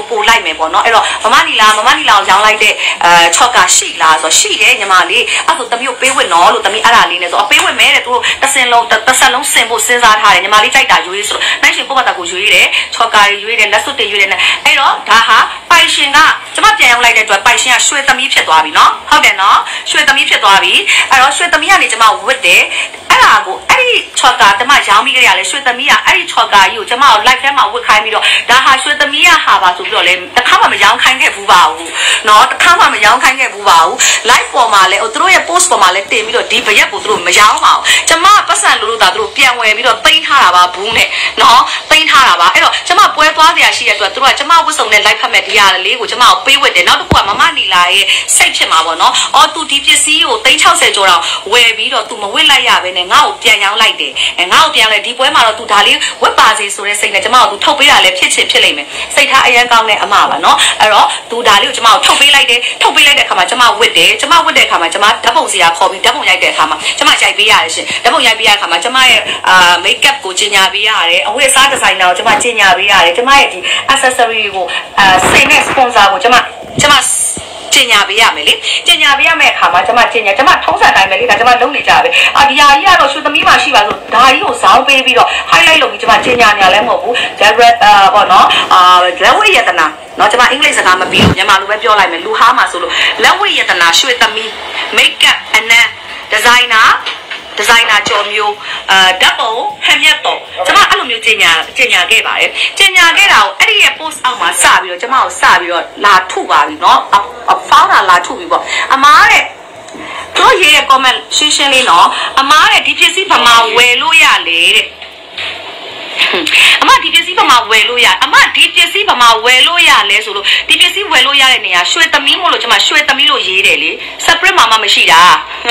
ပို့လိုက်မယ်ပေါ့နော်အဲ့တော့မမနီလာမမနီလာကိုရောင်းလိုက်တဲ့အဲချော့ကရှိလားဆိုရှိတယ်ညီမလေးအဲ့ဆိုသမီးကိုပေးဝစ်နော်လို့သမီးအဲ့ဒါလေးနဲ့ဆိုအပေးဝစ်မဲတဲ့သူတို့တစ်စင်လုံးတစ်ဆက်လုံးစင်ဖို့စဉ်းစားထားတယ်ညီမလေးကြိုက်တာရွေးဆိုတော့နိုင်ရှင်ကိုယ့်ဘာသာကိုရွေးတယ်ချော့ကာရွေးတယ်လက်စွပ်တွေရွေးတယ်နဲ့အဲ့တော့ဒါဟာပိုင်ရှင်ကကျမပြန်ရောက်လိုက်တဲ့အတွက်ပိုင်ရှင်ကရွှေသမီးဖြစ်သွားပြီနော်ဟုတ်တယ်နော်ရွှေသမီးဖြစ်သွားပြီအဲ့တော့ရွှေသမီးကနေကျမဝစ်တယ်အဲ့ဒါကိုအဲ့ဒီချော့ကာကျမရောင်းပြီးကြရလဲရွှေသမီးကအဲ့ဒီချော့ကာကြီးကိုကျမကို live ထဲမှာဝစ်ခိုင်းပြီးတော့ဒါဟာရွှေသမီးကဟာပါဆိုပြီးတော့လဲတစ်ခါမှမရောင်းခိုင်းခဲ့ဘူးပါဘူးနော်တစ်ခါမှမရောင်းခိုင်းခဲ့ဘူးပါဘူး live ပေါ်မှာလဲသူတို့ရဲ့ post ပေါ်မှာလဲတင်ပြီးတော့ဒီဘရက်ကိုသူတို့မရောင်းပါဘူးကျမပတ်စံလို့လို့ဒါသူတို့ပြန်ဝယ်ပြီးတော့သိမ်းထားတာပါဘူးနဲ့နော်သိမ်းထားတာပါအဲ့တော့ကျမပွဲသွားစရာရှိတဲ့အတွက်သူတို့ကကျမဝတ်စုံနဲ့ live ဖတ်မဲ့ဒီဟာလေးကိုကျမကိုပေးဝတ်တယ်နောက်တစ်ခုကမမနီလာရဲ့စိတ်ဖြစ်မှာပေါ့နော်အော်သူဒီပစ္စည်းကိုသိန်း၆၀ကျော်တော့ဝယ်ပြီးတော့သူမဝတ်လိုက်ရဘဲနဲ့ငါ့ကိုပြန်ရောင်းလိုက်တယ်အဲငါ့ကိုပြန်လဲဒီပွဲမှာတော့သူဒါလေးဝတ်ပါစေဆိုတဲ့စိတ်နဲ့ကျမကိုသူထုတ်ပေးတာလည်းဖြစ်ချင်ဖြစ်လိမ့်မယ်စိတ်ထားအရန်ကောင်းတဲ့အမပါနော်အဲ့တော့သူဒါလေးကိုကျမကိုထုတ်ပေးလိုက်တယ်ထုတ်ပေးလိုက်တဲ့အခါမှာကျမဝတ်တယ်ကျမဝတ်တဲ့အခါမှာကျမဓာတ်ပုံစရာခေါ်ပြီးဓာတ်ပုံရိုက်တဲ့အခါမှာကျမရိုက်ပေးရတယ်ရှင်ဓာတ်ပုံရိုက်ပေးရတဲ့အခါမှာကျမရဲ့အာ makeup ကိုကြီးညာပေးရတယ်အဝတ်အစားဒီဇိုင်နာကိုကျမကြီးညာပေးရတယ်ကျမရဲ့ဒီ accessory ကိုအာစိတ်နဲ့ sponsor ကိုကျမကျမကျညာပေးရမယ်လေကျညာပေးရမယ့်အခါမှာကျမကျညာကျမထုံးစံတိုင်းပဲလေဒါကျမလုံးနေကြပဲအာဒီဟာကြီးကတော့ရွှေသမီးမှရှိပါဆိုဒါကြီးကိုဇောင်းပေးပြီးတော့ highlight လုပ်ပြီးကျမကျညာနေရလဲမဟုတ်ဘူး direct အာပေါ့နော်အာလက်ဝဲယတနာနော်ကျမအင်္ဂလိပ်စကားမပြီးဘူးမြန်မာလိုပဲပြောလိုက်မယ်လူဟာမှာဆိုလို့လက်ဝဲယတနာရွှေသမီး makeup အနံ designerဒီဇိုင်နာကြော်မျိုးအာဓာတ်ပုံဟန်မြတ်ပုံကျမအဲ့လိုမျိုးကျညာကျညာခဲ့ပါတယ်ကျညာခဲ့တာကိုအဲ့ဒီရဲ့ post အောက်မှာစပြီးတော့ကျမကိုစပြီးတော့လာထုပါပြီเนาะဖောင်းတာလာထုပြီပေါ့အမားတဲ့တို့ရေးရဲ့ comment ရှင်းရှင်းလေးเนาะအမားတဲ့ဒီပစ္စည်းဘာမှဝယ်လို့ရလေတဲ့အမဒီပစ္စည်းဘာမှဝယ်လို့ရအမဒီပစ္စည်းဘာမှဝယ်လို့ရလဲဆိုလို့ဒီပစ္စည်းဝယ်လို့ရတဲ့နေရာရွှေသမီးမို့လို့ကျမရွှေသမီးလို့ရေးတယ်လေ separate မှာမှမရှိတာ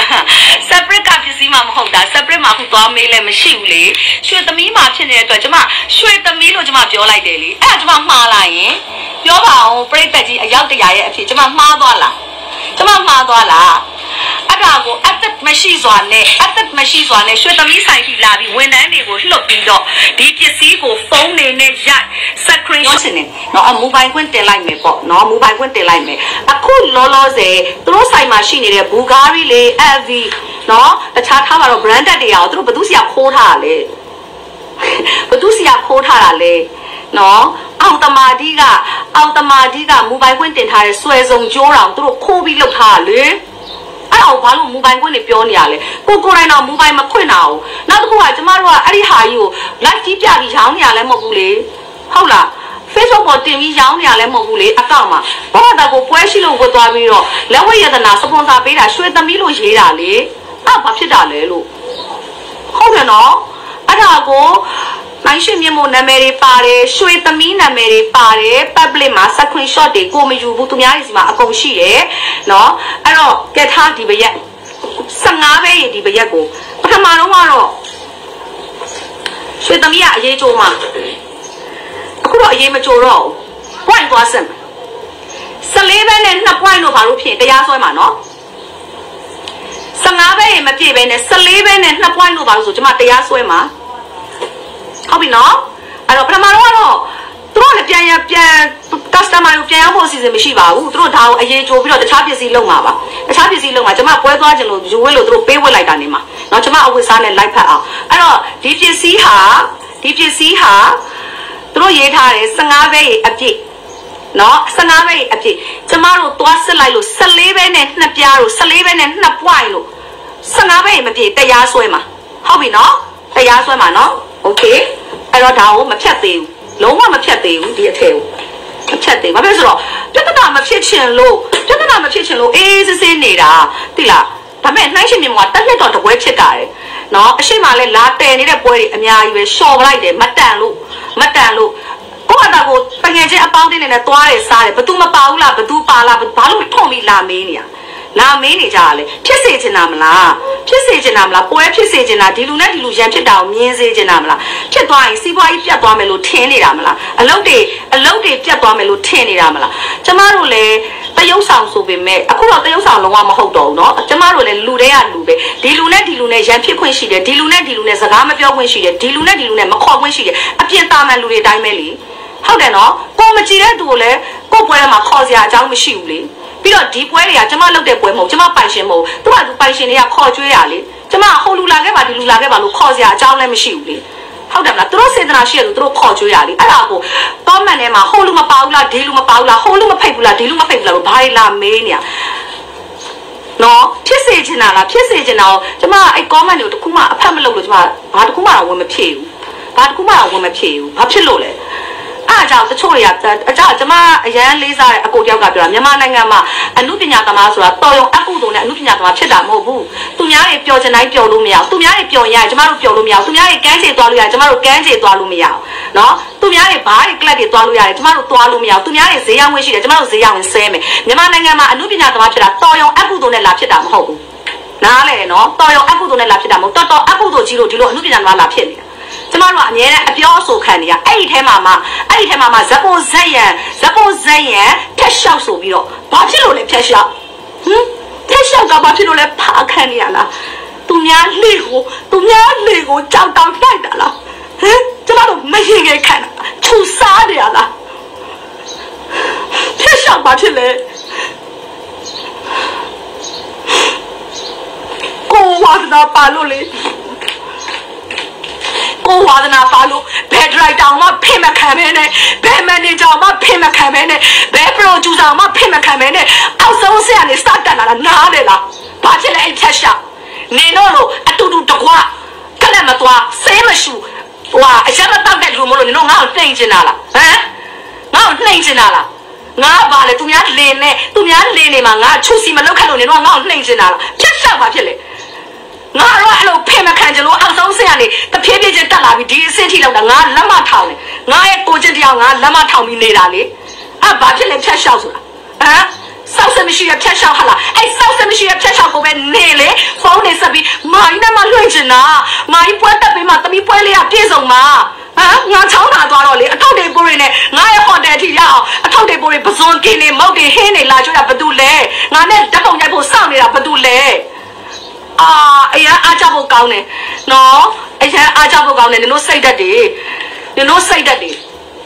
separate ကပစ္စည်းမှမဟုတ်တာ separate မှာခုသွားမေးလဲမရှိဘူးလေရွှေသမီးမှာဖြစ်နေတဲ့အတွက်ကျမရွှေသမီးလို့ကျမပြောလိုက်တယ်လေအဲ့ဒါကျမမှားလိုက်ရင်ပြောပါအောင်ပြိတ္တကြီးအရောက်တရာရဲ့အဖြစ်ကျမမှားသွားလားကျမမှားသွားလားအဲ့ဒါကိုအသက်မရှိစွာနဲ့အသက်မရှိစွာနဲ့ရွှေသမီးဆိုင်ထိလာပြီးဝန်ထမ်းတွေကိုလှုပ်ပြီးတော့ဒီပစ္စည်းကိုဖုန်းနေနဲ့ရိုက် screen shot နေနော်အမိုဘိုင်းကွင်းတင်လိုက်မယ်ပေါ့နော်မိုဘိုင်းကွင်းတင်လိုက်မယ်အခုလောလောဆယ်သူတို့ဆိုင်မှာရှိနေတဲ့ Bulgari လေ L V နော်တခြားထားပါတော့ branded တွေအောင်သူတို့ဘယ်သူစီကခိုးထားတာလဲဘယ်သူစီကခိုးထားတာလဲနော်အောင်တမာတီကအောင်တမာတီကမိုဘိုင်းကွင်းတင်ထားတဲ့ဆွဲစုံကြိုးတော်သူတို့ခိုးပြီးလုပ်ထားတာလေအဲ့တော့ဘာလို့မိုဘိုင်းကွင်းတွေပြောနေရလဲကိုကိုတိုင်းတော့မိုဘိုင်းမခွင့်တာဘူးနောက်တစ်ခုကကျမတို့ကအဲ့ဒီဟာကြီးကို live ကြီးပြပြီးရောင်းနေရလဲမဟုတ်ဘူးလေဟုတ်လား Facebook ပေါ်တင်ပြီးရောင်းနေရလဲမဟုတ်ဘူးလေအကောင့်မှာဘာမှတော့ကိုပွဲရှိလို့ဝတ်သွားပြီးတော့လက်ဝဲယတနာစပွန်ဆာပေးတာရွှေသမီးလို့ရေးတာလေအဲ့ဘာဖြစ်တာလဲလို့ဟုတ်တယ်နော်အဲ့ဒါကိုနိုင်ရှင်မြေမို့နာမည်တွေပါတယ်ရွှေသမီးနာမည်တွေပါတယ် public မှာ screenshot တွေကိုမယူဘူးသူများစီမှာအကုန်ရှိတယ်เนาะအဲ့တော့ကဲထားဒီဘရက်၁၅ပဲရဒီဘရက်ကိုပထမတော့ကတော့ရွှေသမီးကအရေးကြိုးမှာအခုတော့အရေးမကြိုးတော့ဘူး point သွားစင်၁၄ပဲနဲ့၂ point လို့ဘာလို့ဖြစ်တရားစွဲမှာเนาะ၁၅ပဲရမပြည့်ပဲနဲ့၁၄ပဲနဲ့၂ point လို့ဘာလို့ဆိုကျွန်မတရားစွဲမှာဟုတ်ပြီနော်အဲ့တော့ပထမတော့ကတော့သူတို့လည်းပြန်ရပြန် customer ကိုပြန်ရောက်ဖို့အစီအစဉ်မရှိပါဘူးသူတို့ဒါကိုအရေးကြိုးပြီးတော့တခြားပစ္စည်းလုံးမှာပါတခြားပစ္စည်းလုံးမှာကျွန်မပွဲသွားခြင်းလို့ယူဝဲလို့သူတို့ပေးဝက်လိုက်တာနေမှာเนาะကျွန်မအဝတ်စားနဲ့လိုက်ဖက်အောင်အဲ့တော့ဒီပစ္စည်းဟာဒီပစ္စည်းဟာသူတို့ရေးထားတယ်၁၅ပဲအပြည့်เนาะ၁၅ပဲအပြည့်ကျွန်မတို့သွားစစ်လိုက်လို့၁၄ပဲနဲ့နှစ်ပြားလို့၁၄ပဲနဲ့၂ point လို့၁၅ပဲမပြည့်တရားစွဲမှာဟုတ်ပြီเนาะတရားစွဲမှာเนาะโอเคအဲ့တော့ဒါကိုမဖြတ်သေးဘူးလုံးဝမဖြတ်သေးဘူးဒီအထည်ကိုမဖြတ်သေးဘာဖြစ်လို့ဆိုတော့ပြဿနာမဖြစ်ချင်လို့ပြဿနာမဖြစ်ချင်လို့အေးစစ်စစ်နေတာသိလားဒါပေမဲ့နှိုင်းရှင်မြန်မာတက်လက်တော်တပွဲဖြစ်တာတယ်နော်အရှိမလဲလာတယ်နေတဲ့ပွဲတွေအများကြီးပဲရှော့ပလိုက်တယ်မတန်လို့မတန်လို့ကိုယ့်အတာကိုတကယ်ချင်းအပေါင်းတင်းနေနဲ့သွားတယ်စားတယ်ဘသူမပါဘူးလားဘသူပါလားဘာလို့ထုံပြီးလာမေးနေရလာမေးနေကြတယ်ဖြစ်စေချင်တာမလားဖြစ်စေချင်တာမလားပွဲဖြစ်စေချင်တာဒီလူနဲ့ဒီလူရန်ဖြစ်တာကိုမြင်စေချင်တာမလားဖြစ်သွားရင်စီးပွားရေးပြတ်သွားမယ်လို့ထင်နေတာမလားအလုပ်တွေအလုပ်တွေပြတ်သွားမယ်လို့ထင်နေတာမလားကျမတို့လည်းတရုပ်ဆောင်ဆိုပေမဲ့အခုတော့တရုပ်ဆောင်လုံးဝမဟုတ်တော့ဘူးเนาะကျမတို့လည်းလူတွေကလူပဲဒီလူနဲ့ဒီလူနဲ့ရန်ဖြစ်ခွင့်ရှိတယ်ဒီလူနဲ့ဒီလူနဲ့စကားမပြောခွင့်ရှိတယ်ဒီလူနဲ့ဒီလူနဲ့မခေါ်ခွင့်ရှိတယ်အပြစ်သားမှန်လူတွေတိုင်းပဲလေဟဟုတ်တယ်နော်ကိုမကြည့်တဲ့သူကိုလည်းကိုပွဲထဲမှာခေါ်စရာအကြောင်းမရှိဘူးလေပြီးတော့ဒီပွဲတွေကကျမလုပ်တဲ့ပွဲမဟုတ်ကျမပိုင်ရှင်မဟုတ်သူကသူပိုင်ရှင်တွေကခေါ်ကျွေးရလေကျမဟိုလူလာခဲ့ပါဒီလူလာခဲ့ပါလို့ခေါ်စရာအကြောင်းလည်းမရှိဘူးလေဟုတ်တယ်မလားသူတို့စေတနာရှိရသူတို့ခေါ်ကျွေးရလေအဲ့ဒါကိုကောမန့်ထဲမှာဟိုလူမပါဘူးလားဒီလူမပါဘူးလားဟိုလူမဖိတ်ဘူးလားဒီလူမဖိတ်ဘူးလားလို့ဘာလာမေးနေရနော်ဖြစ်စေချင်တာလားဖြစ်စေချင်တာကိုကျမအဲ့ comment တွေကိုတခုမှအဖတ်မလုပ်လို့ကျမဘာတခုမှတော့ဝင်မဖြေဘူးဘာတခုမှတော့ဝင်မဖြေဘူးဘာဖြစ်လို့လဲအားကြောင့်တချို့တွေကအကြောင်းကျမအရန်လေးစားတဲ့အကိုတယောက်ကပြောတာမြန်မာနိုင်ငံမှာအမှုပညာသမားဆိုတာတော်ရုံအကုသိုလ်နဲ့အမှုပညာသမားဖြစ်တာမဟုတ်ဘူးသူများတွေပျော်ချင်တိုင်းပျော်လို့မရဘူးသူများတွေပျော်ရင်ကျမတို့ပျော်လို့မရဘူးသူများတွေကန်းချေသွားလို့ရတယ်ကျမတို့ကန်းချေသွားလို့မရဘူးနော်သူများတွေဘားတွေကလပ်တွေသွားလို့ရတယ်ကျမတို့သွားလို့မရဘူးသူများတွေဈေးရောင်းဝယ်ရှိတယ်ကျမတို့ဈေးရောင်းဝင်ဆဲမယ်မြန်မာနိုင်ငံမှာအမှုပညာသမားဖြစ်တာတော်ရုံအကုသိုလ်နဲ့လာဖြစ်တာမဟုတ်ဘူးနားလေနော်တော်ရုံအကုသိုလ်နဲ့လာဖြစ်တာမဟုတ်တော်တော်အကုသိုလ်ကြီးလို့ဒီလိုအမှုပညာသမားလာဖြစ်နေတာကျမတို့ကအမြဲတမ်းအပြောအဆိုခံနေရအဲ့ဒီထဲမှာမှအဲ့ဒီထဲမှာမှဇပိုဇက်ရန်ဇပိုဇက်ရန်ဖြတ်လျှောက်ဆိုပြီးတော့ဘာဖြစ်လို့လဲဖြတ်လျှောက်ဟမ်ဖြတ်လျှောက်ကဘာဖြစ်လို့လဲဖာခံနေရလားသူများလေကိုသူများလေကိုကြောက်တောင်တိုက်တာလားဟမ်ကျမတို့မရင်ငယ်ခံတာချူစားနေရလားဖြတ်လျှောက်ဘာဖြစ်လဲကိုဝါဒနာပါလို့လေကိုဝါဒနာပါလို့ဘယ်ဒရိုက်တာမှဖိမခံမဲနဲ့ဘယ်မန်နေဂျာမှဖိမခံမဲနဲ့ဘယ်ပရိုဂျူဆာမှဖိမခံမဲနဲ့အောက်ဆုံးဆက်ကနေစတက်လာတာနားလေလားဘာဖြစ်လဲအဲ့ဖြတ်ရှာနေတော့လို့အတူတူတကွာကလည်းမသွားဆေးမရှိဟိုအရက်မတောက်တဲ့လူမလို့နေတော့ငါ့ကိုနှိမ်ချင်တာလားဟမ်ငါ့ကိုနှိမ်ချင်တာလားငါဘာလဲသူများလင်းနေသူများလင်းနေမှာငါချူစီမလောက်ခတ်လို့နေတော့ငါ့ကိုနှိမ်ချင်တာလားဖြတ်ရှာဘာဖြစ်လဲငါတော့အဲ့လိုဖိမခံကြလို့အောက်ဆုံးဆက်ကနေတဖြည်းဖြည်းချင်းတက်လာပြီးဒီအဆင့်ထိလောက်တာငါလက်မထောင်တယ်ငါရဲ့ကိုချင်းတရားငါလက်မထောင်ပြီးနေတာလေအဲ့ဘာဖြစ်လဲဖြတ်လျှောက်ဆိုတာဟမ်စောက်စမရှိရဖြတ်လျှောက်ဟာလားအဲ့စောက်စမရှိရဖြတ်လျှောက်ကိုပဲနေလေဖုန်းနေဆက်ပြီးမာကြီးနဲ့မှလွှင့်ချင်တာမာကြီးပွဲတက်ပြီးမှတမီးပွဲလေးကပြည့်စုံမှာဟမ်ငါချောင်းတာသွားတော့လေအထောက်တွေပိုးတွေနဲ့ငါရဲ့ဟိုတယ်အထိရအောင်အထောက်တွေပိုးတွေပဇွန်ကင်းနေမုတ်တွေဟင်းနေလာကြတာဘာတူလဲငါနဲ့ဓာတ်ပုံရိုက်ဖို့စောင့်နေတာဘာတူလဲအာအရင်အားကြဖို့ကောင်းတယ်နော်အရင်အားကြဖို့ကောင်းတယ်နင်တို့စိတ်ဓာတ်တွေနင်တို့စိတ်ဓာတ်တွေ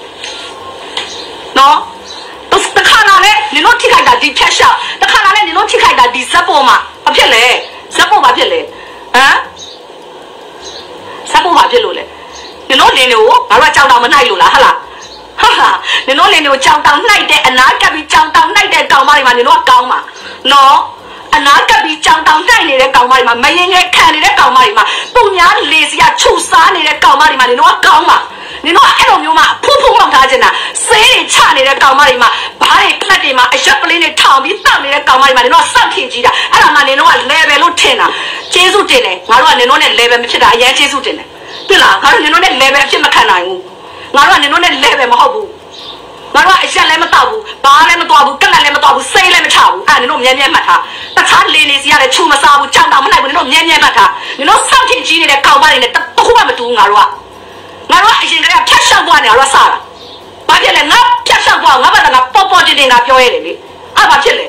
နော်တခါလာလဲနင်တို့ထိခိုက်တာဒီဖြတ်ရှောက်တခါလာလဲနင်တို့ထိခိုက်တာဒီဇက်ပေါ်မှာဘာဖြစ်လဲဇက်ပေါ်ဘာဖြစ်လဲဟမ်ဇက်ပေါ်ဘာဖြစ်လို့လဲနင်တို့လင်းတွေကိုငါတို့ကကြောက်တောင်မနှိုက်လို့လားဟာလားဟာဟာနင်တို့လင်းတွေကိုကြောက်တောင်နှိုက်တဲ့အနာကပ်ပြီးကြောက်တောင်နှိုက်တဲ့ကောင်မတွေမှာနင်တို့ကကောင်းမှာနော်အနာကပ်ပြီးကြောင်တောင်တိုက်နေတဲ့ကောင်မတွေမှာမရင်ငယ်ခံနေတဲ့ကောင်မတွေမှာပုံများလေစီကခြုံစားနေတဲ့ကောင်မတွေမှာနင်တို့ကကောင်းမှာနင်တို့ကအဲ့လိုမျိုးမှာဖုံဖုံလောက်ထားခြင်းတာဆေးတွေချနေတဲ့ကောင်မတွေမှာဘားတွေကလတ်တွေမှာအရက်ပလင်းတွေထောင်ပြီးတောက်နေတဲ့ကောင်မတွေမှာနင်တို့ကစောက်ထင်ကြီးတာအဲ့ဒါမှနင်တို့က level လို့ထင်တာကျေးဇူးတင်တယ်ငါတို့ကနင်တို့နဲ့ level မဖြစ်တာအရင်ကျေးဇူးတင်တယ်တွေ့လားငါတို့နင်တို့နဲ့ level ဖြစ်မခံနိုင်ဘူးငါတို့ကနင်တို့နဲ့ level မဟုတ်ဘူးငါတို့ကအရက်လည်းမတောက်ဘူးဘာလည်းမတော်ဘူးကက်လည်းမတော်ဘူးစိတ်လည်းမချဘူးအဲ့နင်တို့မြဲမြဲမှတ်ထားတခြားလေလေစီရတယ်ချူမစားဘူးကြောင်တောင်မနိုင်ဘူးနင်တို့မြဲမြဲမှတ်ထားနင်တို့စောင့်ထင်ကြီးနေတဲ့ကောင်မတွေနဲ့တခုမှမတူဘူးငါတို့ကငါတို့ကအရင်ကတည်းကဖြတ်ရှောက်သွားနေတော့စားတာဘာဖြစ်လဲငါဖြတ်ရှောက်သွားငါဘာသာငါပေါ်ပေါ်တင်တင်ငါပြောရတယ်လေအဲ့ဘာဖြစ်လဲ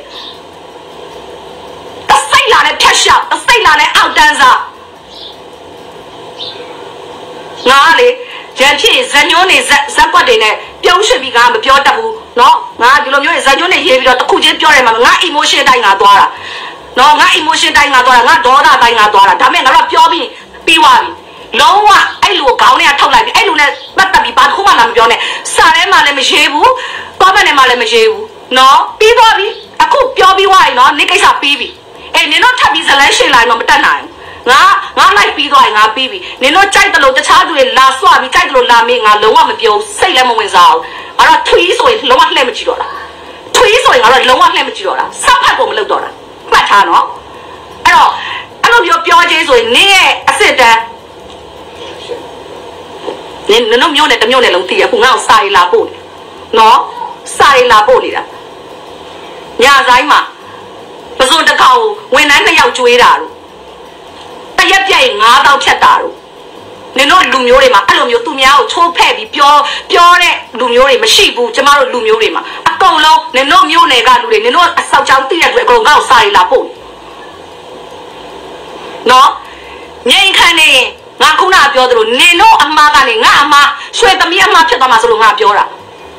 တစိတ်လာနဲ့ဖြတ်ရှောက်တစိတ်လာနဲ့အောက်တန်းစားငါလေရန်ဖြစ်ဇညွန်းနေဇက်ကွက်တွေနဲ့ပြုံးရွှေပြီးကမပြောတတ်ဘူးเนาะငါဒီလိုမျိုးဇညွန်းနေရေးပြီးတော့တစ်ခုချင်းပြောရမှာငါ emotion တိုင်းငါသွားတာเนาะငါ emotion တိုင်းငါသွားတာငါဒေါသတိုင်းငါသွားတာဒါမဲ့ငါတော့ပြောပြီးပြီးသွားပြီလုံးဝအဲ့လိုခေါင်းထဲကထုတ်လိုက်ပြီအဲ့လိုနဲ့ပတ်သက်ပြီးဘာတစ်ခုမှမပြောနဲ့စာထဲမှာလည်းမရေးဘူး comment ထဲမှာလည်းမရေးဘူးเนาะပြီးသွားပြီအခုပြောပြီးသွားပြီเนาะနေ့ကိစ္စပြီးပြီအေးနင်တို့ထပ်ပြီးဇလန်းရှင်းလိုက်တော့မတတ်နိုင်ငါငါလိုက်ပြီးသွားရင်ငါပြီးပြီနင်တို့ကြိုက်တယ်လို့တခြားသူတွေလာဆွပြီးကြိုက်တယ်လို့လာမေးငါလုံးဝမပြောစိတ်လည်းမဝင်စားဘူးငါတော့ထွေးဆိုရင်လုံးဝလှည့်မကြည့်တော့တာထွေးဆိုရင်ငါတော့လုံးဝလှည့်မကြည့်တော့တာစပ်ဖတ်ကိုမလုပ်တော့တာမှတ်ထားနော်အဲ့တော့အဲ့လိုပြောပြောချင်းဆိုရင်နင်းရဲ့အစ်စ်တန်းနင်နင်တို့မျိုးနဲ့တမျိုးနဲ့လုံးတည်ရခုငါ့ကိုစာရီလာပို့နော်စာရီလာပို့နေတာညဆိုင်မှာပစုံတစ်ခေါက်ဝန်ထမ်းနှစ်ယောက်ကျွေးတာလို့တရက်ပြည့်ငါးတောက်ဖြတ်တာတို့နင်တို့လူမျိုးတွေမှာအဲ့လိုမျိုးသူများကိုချိုးဖဲ့ပြီးပြောပြောတဲ့လူမျိုးတွေမရှိဘူးကျမတို့လူမျိုးတွေမှာအကုန်လုံးနင်တို့မျိုးနယ်ကလူတွေနင်တို့အဆောက်ချောင်းတည်တဲ့အတွက်အကုန်ငါ့ကိုစာရီလာပို့နော်ငြိမ်ခံနေငါခုနပြောသလိုနင်တို့အမားကနေငါအမားရွှေသမီးအမားဖြစ်သွားမှာဆိုလို့ငါပြောတာ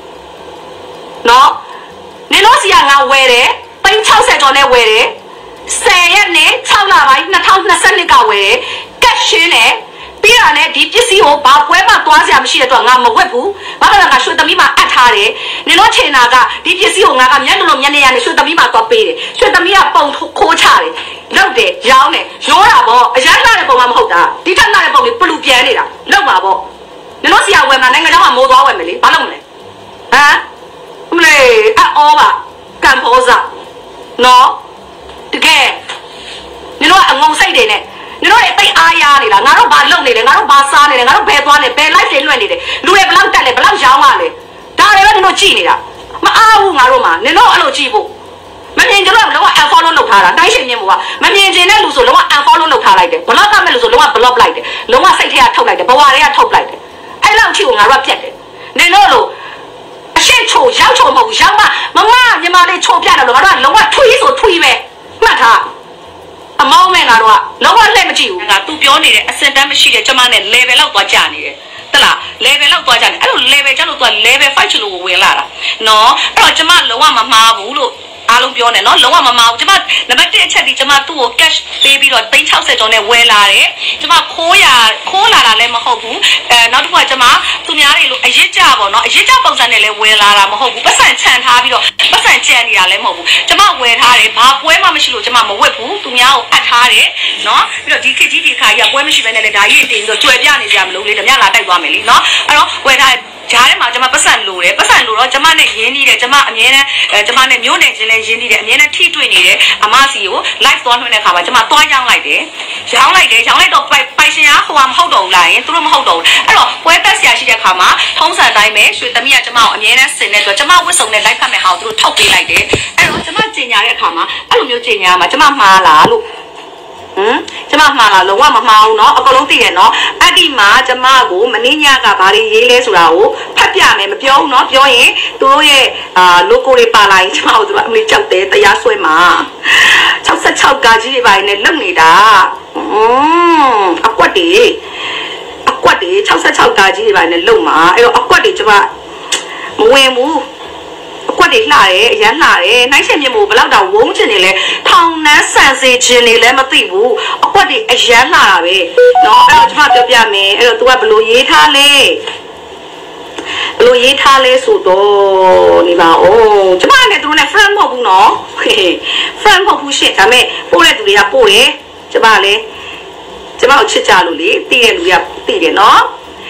တယ်သိန်း၆၀ကျော်နဲ့ဝယ်တယ်ဆယ်ရက်နဲ့၆လပိုင်း၂၀၂၂ကဝယ်တယ်ကက်ရှင်းတယ်ပြီးတာနဲ့ဒီပစ္စည်းကိုဘာပွဲမှသွားစရာမရှိတဲ့အတွက်ငါမဝက်ဘူးဘာလို့လဲငါရွှေသမီးမှာအပ်ထားတယ်နင်တို့ချင်တာကဒီပစ္စည်းကိုငါကမျက်နှာလုံးမျက်နှာရနဲ့ရွှေသမီးမှာသွားပေးတယ်ရွှေသမီးကပုံခိုးချတယ်လောက်တယ်ရောင်းတယ်ရိုးတာပေါ့အရမ်းလာတဲ့ပုံမှမဟုတ်တာဒီထက်လာတဲ့ပုံလေးပလူပြန်နေတာလောက်ပါပေါ့နင်တို့ဆရာဝယ်မှာနိုင်ငံခြားမှာမိုးသွားဝယ်မယ်လေဘာလုပ်မလဲဟမ်မလေးအော်ပါကံပေါ်စားနော်တကယ်နင်တို့ကအငုံစိတ်တွေနဲ့နင်တို့ရဲ့တိတ်အားရနေလားငါတို့ဘာလုပ်နေလဲငါတို့ဘာစားနေလဲငါတို့ဘယ်သွားနေဘယ် live တွေလွှင့်နေတယ်လူတွေဘယ်လောက်တက်လဲဘယ်လောက်ရောင်းရလဲဒါတွေပဲနင်တို့ကြည့်နေတာမအားဘူးငါတို့မှာနင်တို့အဲ့လိုကြည့်ဖို့မမြင်ကြလို့လုံးဝ unfollow လုပ်ထားတာတိုင်းရှင်မြင်မို့ကမမြင်ကျင်တဲ့လူဆိုလုံးဝ unfollow လုပ်ထားလိုက်တယ် block ကမဲ့လူဆိုလုံးဝ block လိုက်တယ်လုံးဝစိတ်ထဲကထုတ်လိုက်တယ်ဘဝထဲကထုတ်လိုက်တယ်အဲ့လောက်ချီကိုငါတို့ကပြတ်တယ်နင်တို့လိုအရှိချိုရောက်ချိုမဟုတ်ရောက်မမမညီမလေးချိုပြတယ်လို့ငါတို့ကလုံးဝထွေးဆိုထွေးပဲမှတ်ထားအမောင်းမဲ့ငါတို့ကလုံးဝလက်မကြည့်ဘူးငါ तू ပြောနေတဲ့အစင်တမ်းမရှိတဲ့ကျမနဲ့ level လောက်သွားကြနေတယ်တလား level လောက်သွားကြနေအဲ့လို level ကျလို့ तू level 5ချလို့ဝင်လာတာနော်အဲ့တော့ကျမလုံးဝမမှားဘူးလို့အားလုံးပြောနေနော်လုံးဝမမှားဘူးကျမနံပါတ်တစ်အချက်ဒီကျမသူ့ကို cash ပေးပြီးတော့သိန်း၆၀ကျော်နဲ့ဝယ်လာတယ်ကျမခိုးရခိုးလာတာလည်းမဟုတ်ဘူးအဲနောက်တစ်ခုကကျမသူများတွေလို့အရစ်ကြပေါ့နော်အရစ်ကြပုံစံနဲ့လည်းဝယ်လာတာမဟုတ်ဘူးပတ်စံချန်ထားပြီးတော့ပတ်စံကြံနေတာလည်းမဟုတ်ဘူးကျမဝယ်ထားတယ်ဘာပွဲမှမရှိလို့ကျမမဝက်ဘူးသူများကိုအပ်ထားတယ်နော်ပြီးတော့ဒီခေတ်ကြီးဒီခါကြီးကပွဲမရှိဘဲနဲ့လည်းဒါကြီးတင်ပြီးတော့ကြွယ်ပြနေကြမလို့လေဓမြလာတိုက်သွားမယ်လीနော်အဲ့တော့ဝယ်ထားဂျားထဲမှာကျမပတ်စံလိုတယ်ပတ်စံလိုတော့ကျမနဲ့ရင်းနှီးတယ်ကျမအမြဲတမ်းအဲကျမနဲ့မျိုးနယ်ချင်းလည်းရင်းနှီးတယ်အမြဲတမ်းထိတွေ့နေတယ်အမစီကို live သွားနှွှင့်တဲ့ခါမှာကျမသွားရောင်းလိုက်တယ်ရောင်းလိုက်တယ်ရောင်းလိုက်တော့ပိုက်ပိုက်ရှင်ကဟိုကမဟုတ်တော့ဘူးလားယင်သူတို့မဟုတ်တော့ဘူးအဲ့တော့ပွဲတက်ဆရာရှိတဲ့ခါမှာထုံးစံတိုင်းပဲရွှေသမီးကကျမကိုအမြဲတမ်းဆင်နေတော့ကျမဝတ်စုံနဲ့ live ဖတ်မဲ့ဟာကိုသူတို့ထုတ်ပေးလိုက်တယ်အဲ့တော့ကျမကြင်ညာတဲ့အခါမှာအဲ့လိုမျိုးကြင်ညာမှာကျမမှားလားလို့ဟမ်ကျမမှားလားလုံးဝမမှားဘူးเนาะအကုန်လုံးသိတယ်เนาะအဲ့ဒီမှာကျမကိုမင်းညကဘာတွေရေးလဲဆိုတာကိုဖတ်ပြမယ်မပြောဘူးเนาะပြောရင်သူတို့ရဲ့အာ logo တွေပါလာရင်ကျမတို့ကအမလေးကြောက်တယ်တရားဆွဲမှာ၆၆ကာကြီးတွေပါနေလုံနေတာอืมအကွက်တွေအကွက်တွေ၆၆ကာကြီးတွေပါနေလုံမှာအဲ့တော့အကွက်တွေကျမမဝင်ဘူးအကွက်တွေလှတယ်အရန်လှတယ်နိုင်ရှင်မြင်မို့ဘယ်လောက်တောင်ဝုန်းချင်နေလဲထောင်နှန်းဆန်စေခြင်းနေလဲမသိဘူးအကွက်တွေအရန်လှတာပဲเนาะအဲ့တော့ကျမပြောပြမယ်အဲ့တော့ तू ကဘယ်လိုရေးထားလဲဘယ်လိုရေးထားလဲဆိုတော့နေပါဦးကျမနဲ့သူတို့နဲ့ friend မဟုတ်ဘူးเนาะ friend မဟုတ်ဘူးရှင့်ဒါပေမဲ့ပို့တဲ့သူတွေကပို့တယ်ကျမလည်းကျမကိုချစ်ကြလို့လေတည်တဲ့လူကတည်တယ်เนาะ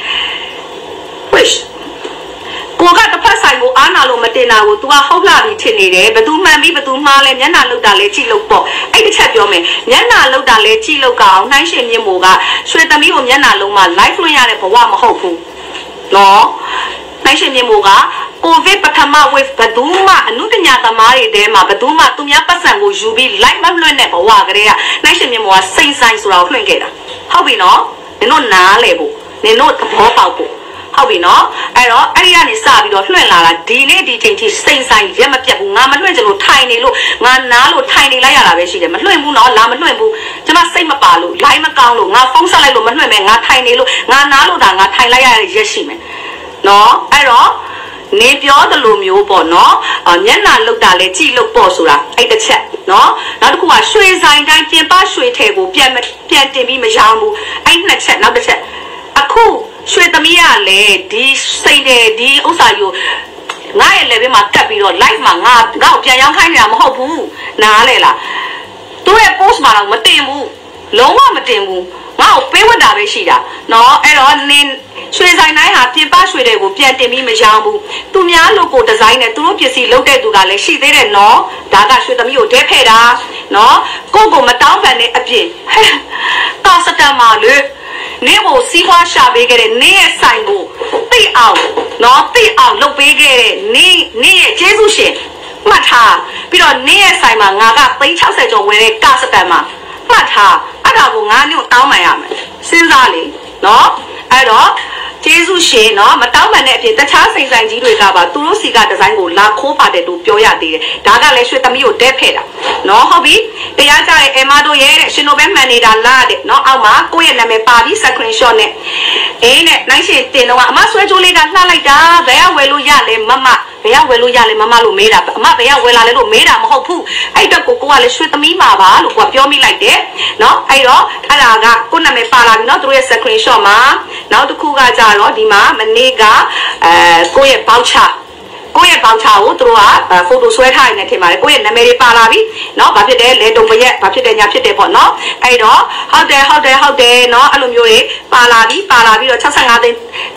wishကိုကတစ်ဖက်ဆိုင်ကိုအားနာလို့မတင်တာကို तू ကဟုတ်လာပြီထင်နေတယ်ဘသူမှန်ပြီးဘသူမှားလဲမျက်နှာလောက်တာလဲကြည့်လို့ပေါ့အဲ့တစ်ချက်ပြောမယ်မျက်နှာလောက်တာလဲကြည့်လို့ကအောင်နှိုင်းရှင်မြင့်မို့ကရွှေသမီးကိုမျက်နှာလုံးမှာ live လွှင့်ရတဲ့ဘဝမဟုတ်ဘူးနော်နှိုင်းရှင်မြင့်မို့ကကိုဗစ်ပထမ wave ဘသူမှအနုတညာသမားတွေတဲမှာဘသူမှသူများပတ်စံကိုယူပြီး live မလွှင့်တဲ့ဘဝကလေးကနှိုင်းရှင်မြင့်မို့ကစိတ်ဆိုင်ဆိုတာကိုလွှင့်ခဲ့တာဟုတ်ပြီနော်နင်တို့နားလေဖို့နင်တို့သဘောပေါက်ဖို့ဟုတ်ပြီနော်အဲ့တော့အဲ့ဒီကနေစပြီးတော့လွှင့်လာတာဒီနေ့ဒီချိန်ထိစိတ်ဆိုင်ရက်မပြတ်ဘူးငါမလွှင့်ကြလို့ထိုင်နေလို့ငါနားလို့ထိုင်နေလိုက်ရတာပဲရှိတယ်မလွှင့်ဘူးနော်လာမလွှင့်ဘူးကျမစိတ်မပါလို့ line မကောင်းလို့ငါဖုန်းဆက်လိုက်လို့မလွှင့်မဲငါထိုင်နေလို့ငါနားလို့ဒါငါထိုင်လိုက်ရတဲ့ရက်ရှိမယ်နော်အဲ့တော့နေပြောသလိုမျိုးပေါ့နော်မျက်နှာလောက်တာလဲကြည့်လို့ပေါ့ဆိုတာအဲ့တစ်ချက်နော်နောက်တစ်ခုကရွှေဆိုင်တိုင်းပြင်ပရွှေထဲကိုပြန်ပြန်တင်ပြီးမရောင်းဘူးအဲ့နှစ်ချက်နောက်တစ်ချက်အခုရွှေသမီးကလည်းဒီစိတ်တယ်ဒီဥစ္စာယူငါရဲ့ level မှာတက်ပြီးတော့ live မှာငါငါ့ကိုပြန်ရောင်းခိုင်းနေတာမဟုတ်ဘူးနားလေလားသူ့ရဲ့ post မှာတော့မတင်ဘူးလုံးဝမတင်ဘူးငါ့ကိုပေးဝတ်တာပဲရှိတာနော်အဲ့တော့နင်ရွှေဆိုင်တိုင်းဟာပြင်ပရွှေတွေကိုပြန်တင်ပြီးမရောင်းဘူးသူများ logo design နဲ့သူတို့ပစ္စည်းလုပ်တဲ့သူကလည်းရှိသေးတယ်နော်ဒါကရွှေသမီးကိုတဲဖဲ့တာနော်ကိုကိုမတောင်းပန်တဲ့အပြင်ကာစတန်မာလေနေကိုစီးပွားရှာပေးခဲ့တဲ့နေရဲ့ဆိုင်ကိုသိအောင်နော်သိအောင်လုပ်ပေးခဲ့တဲ့နေနေရဲ့ကျေးဇူးရှင်မှတ်ထားပြီးတော့နေရဲ့ဆိုင်မှာငါကသိန်း၆၀ကျော်ဝယ်တဲ့ကာစတန်မှာမှတ်ထားအဲ့ဒါကိုငါနဲ့တောင်းပန်ရမယ်စဉ်းစားလေနော်အဲ့တော့ကျေးဇူးရှင်နော်မတောင်းပန်တဲ့အပြင်တခြားစိန်ဆိုင်ကြီးတွေကပါသူတို့စီကဒီဇိုင်းကိုလာခိုးပါတယ်လို့ပြောရသေးတယ်ဒါကလည်းရွှေသမီးကိုတဲဖဲ့တာနော်ဟုတ်ပြီတရားကြတဲ့အဲမာတို့ရဲ့တဲ့ရှင်တို့ပဲမှန်နေတာလားတဲ့နော်အောက်မှာကိုယ့်ရဲ့နာမည်ပါပြီး screenshot နဲ့အေးနဲ့နိုင်ရှင်တင်တော့အမဆွဲကြိုးလေးကလှလိုက်တာဘယ်ကဝယ်လို့ရလဲမမဘယ်ကဝယ်လို့ရလဲမမလို့မေးတာအမဘယ်ကဝယ်လာလဲလို့မေးတာမဟုတ်ဘူးအဲ့တော့ကိုကိုကလည်းရွှေသမီးမှာပါလို့ကိုကပြောမိလိုက်တယ်နော်အဲ့တော့အဲ့ဒါကကိုနာမည်ပါလာပြီနော်သူတို့ရဲ့ screenshot မှာနောက်တစ်ခုကကြတော့ဒီမှာမနေ့ကအဲကိုယ့်ရဲ့ voucherကိုယ့်ရဲ့ voucher ကိုသူတို့က photo ဆွဲထားနေတယ်ထင်ပါတယ်ကိုယ့်ရဲ့နာမည်တွေပါလာပြီเนาะဘာဖြစ်တယ်လဲတုံပရက်ဘာဖြစ်တယ်ညာဖြစ်တယ်ပေါ့เนาะအဲ့တော့ဟုတ်တယ်ဟုတ်တယ်ဟုတ်တယ်เนาะအဲ့လိုမျိုးတွေပါလာပြီပါလာပြီးတော့65သိန်း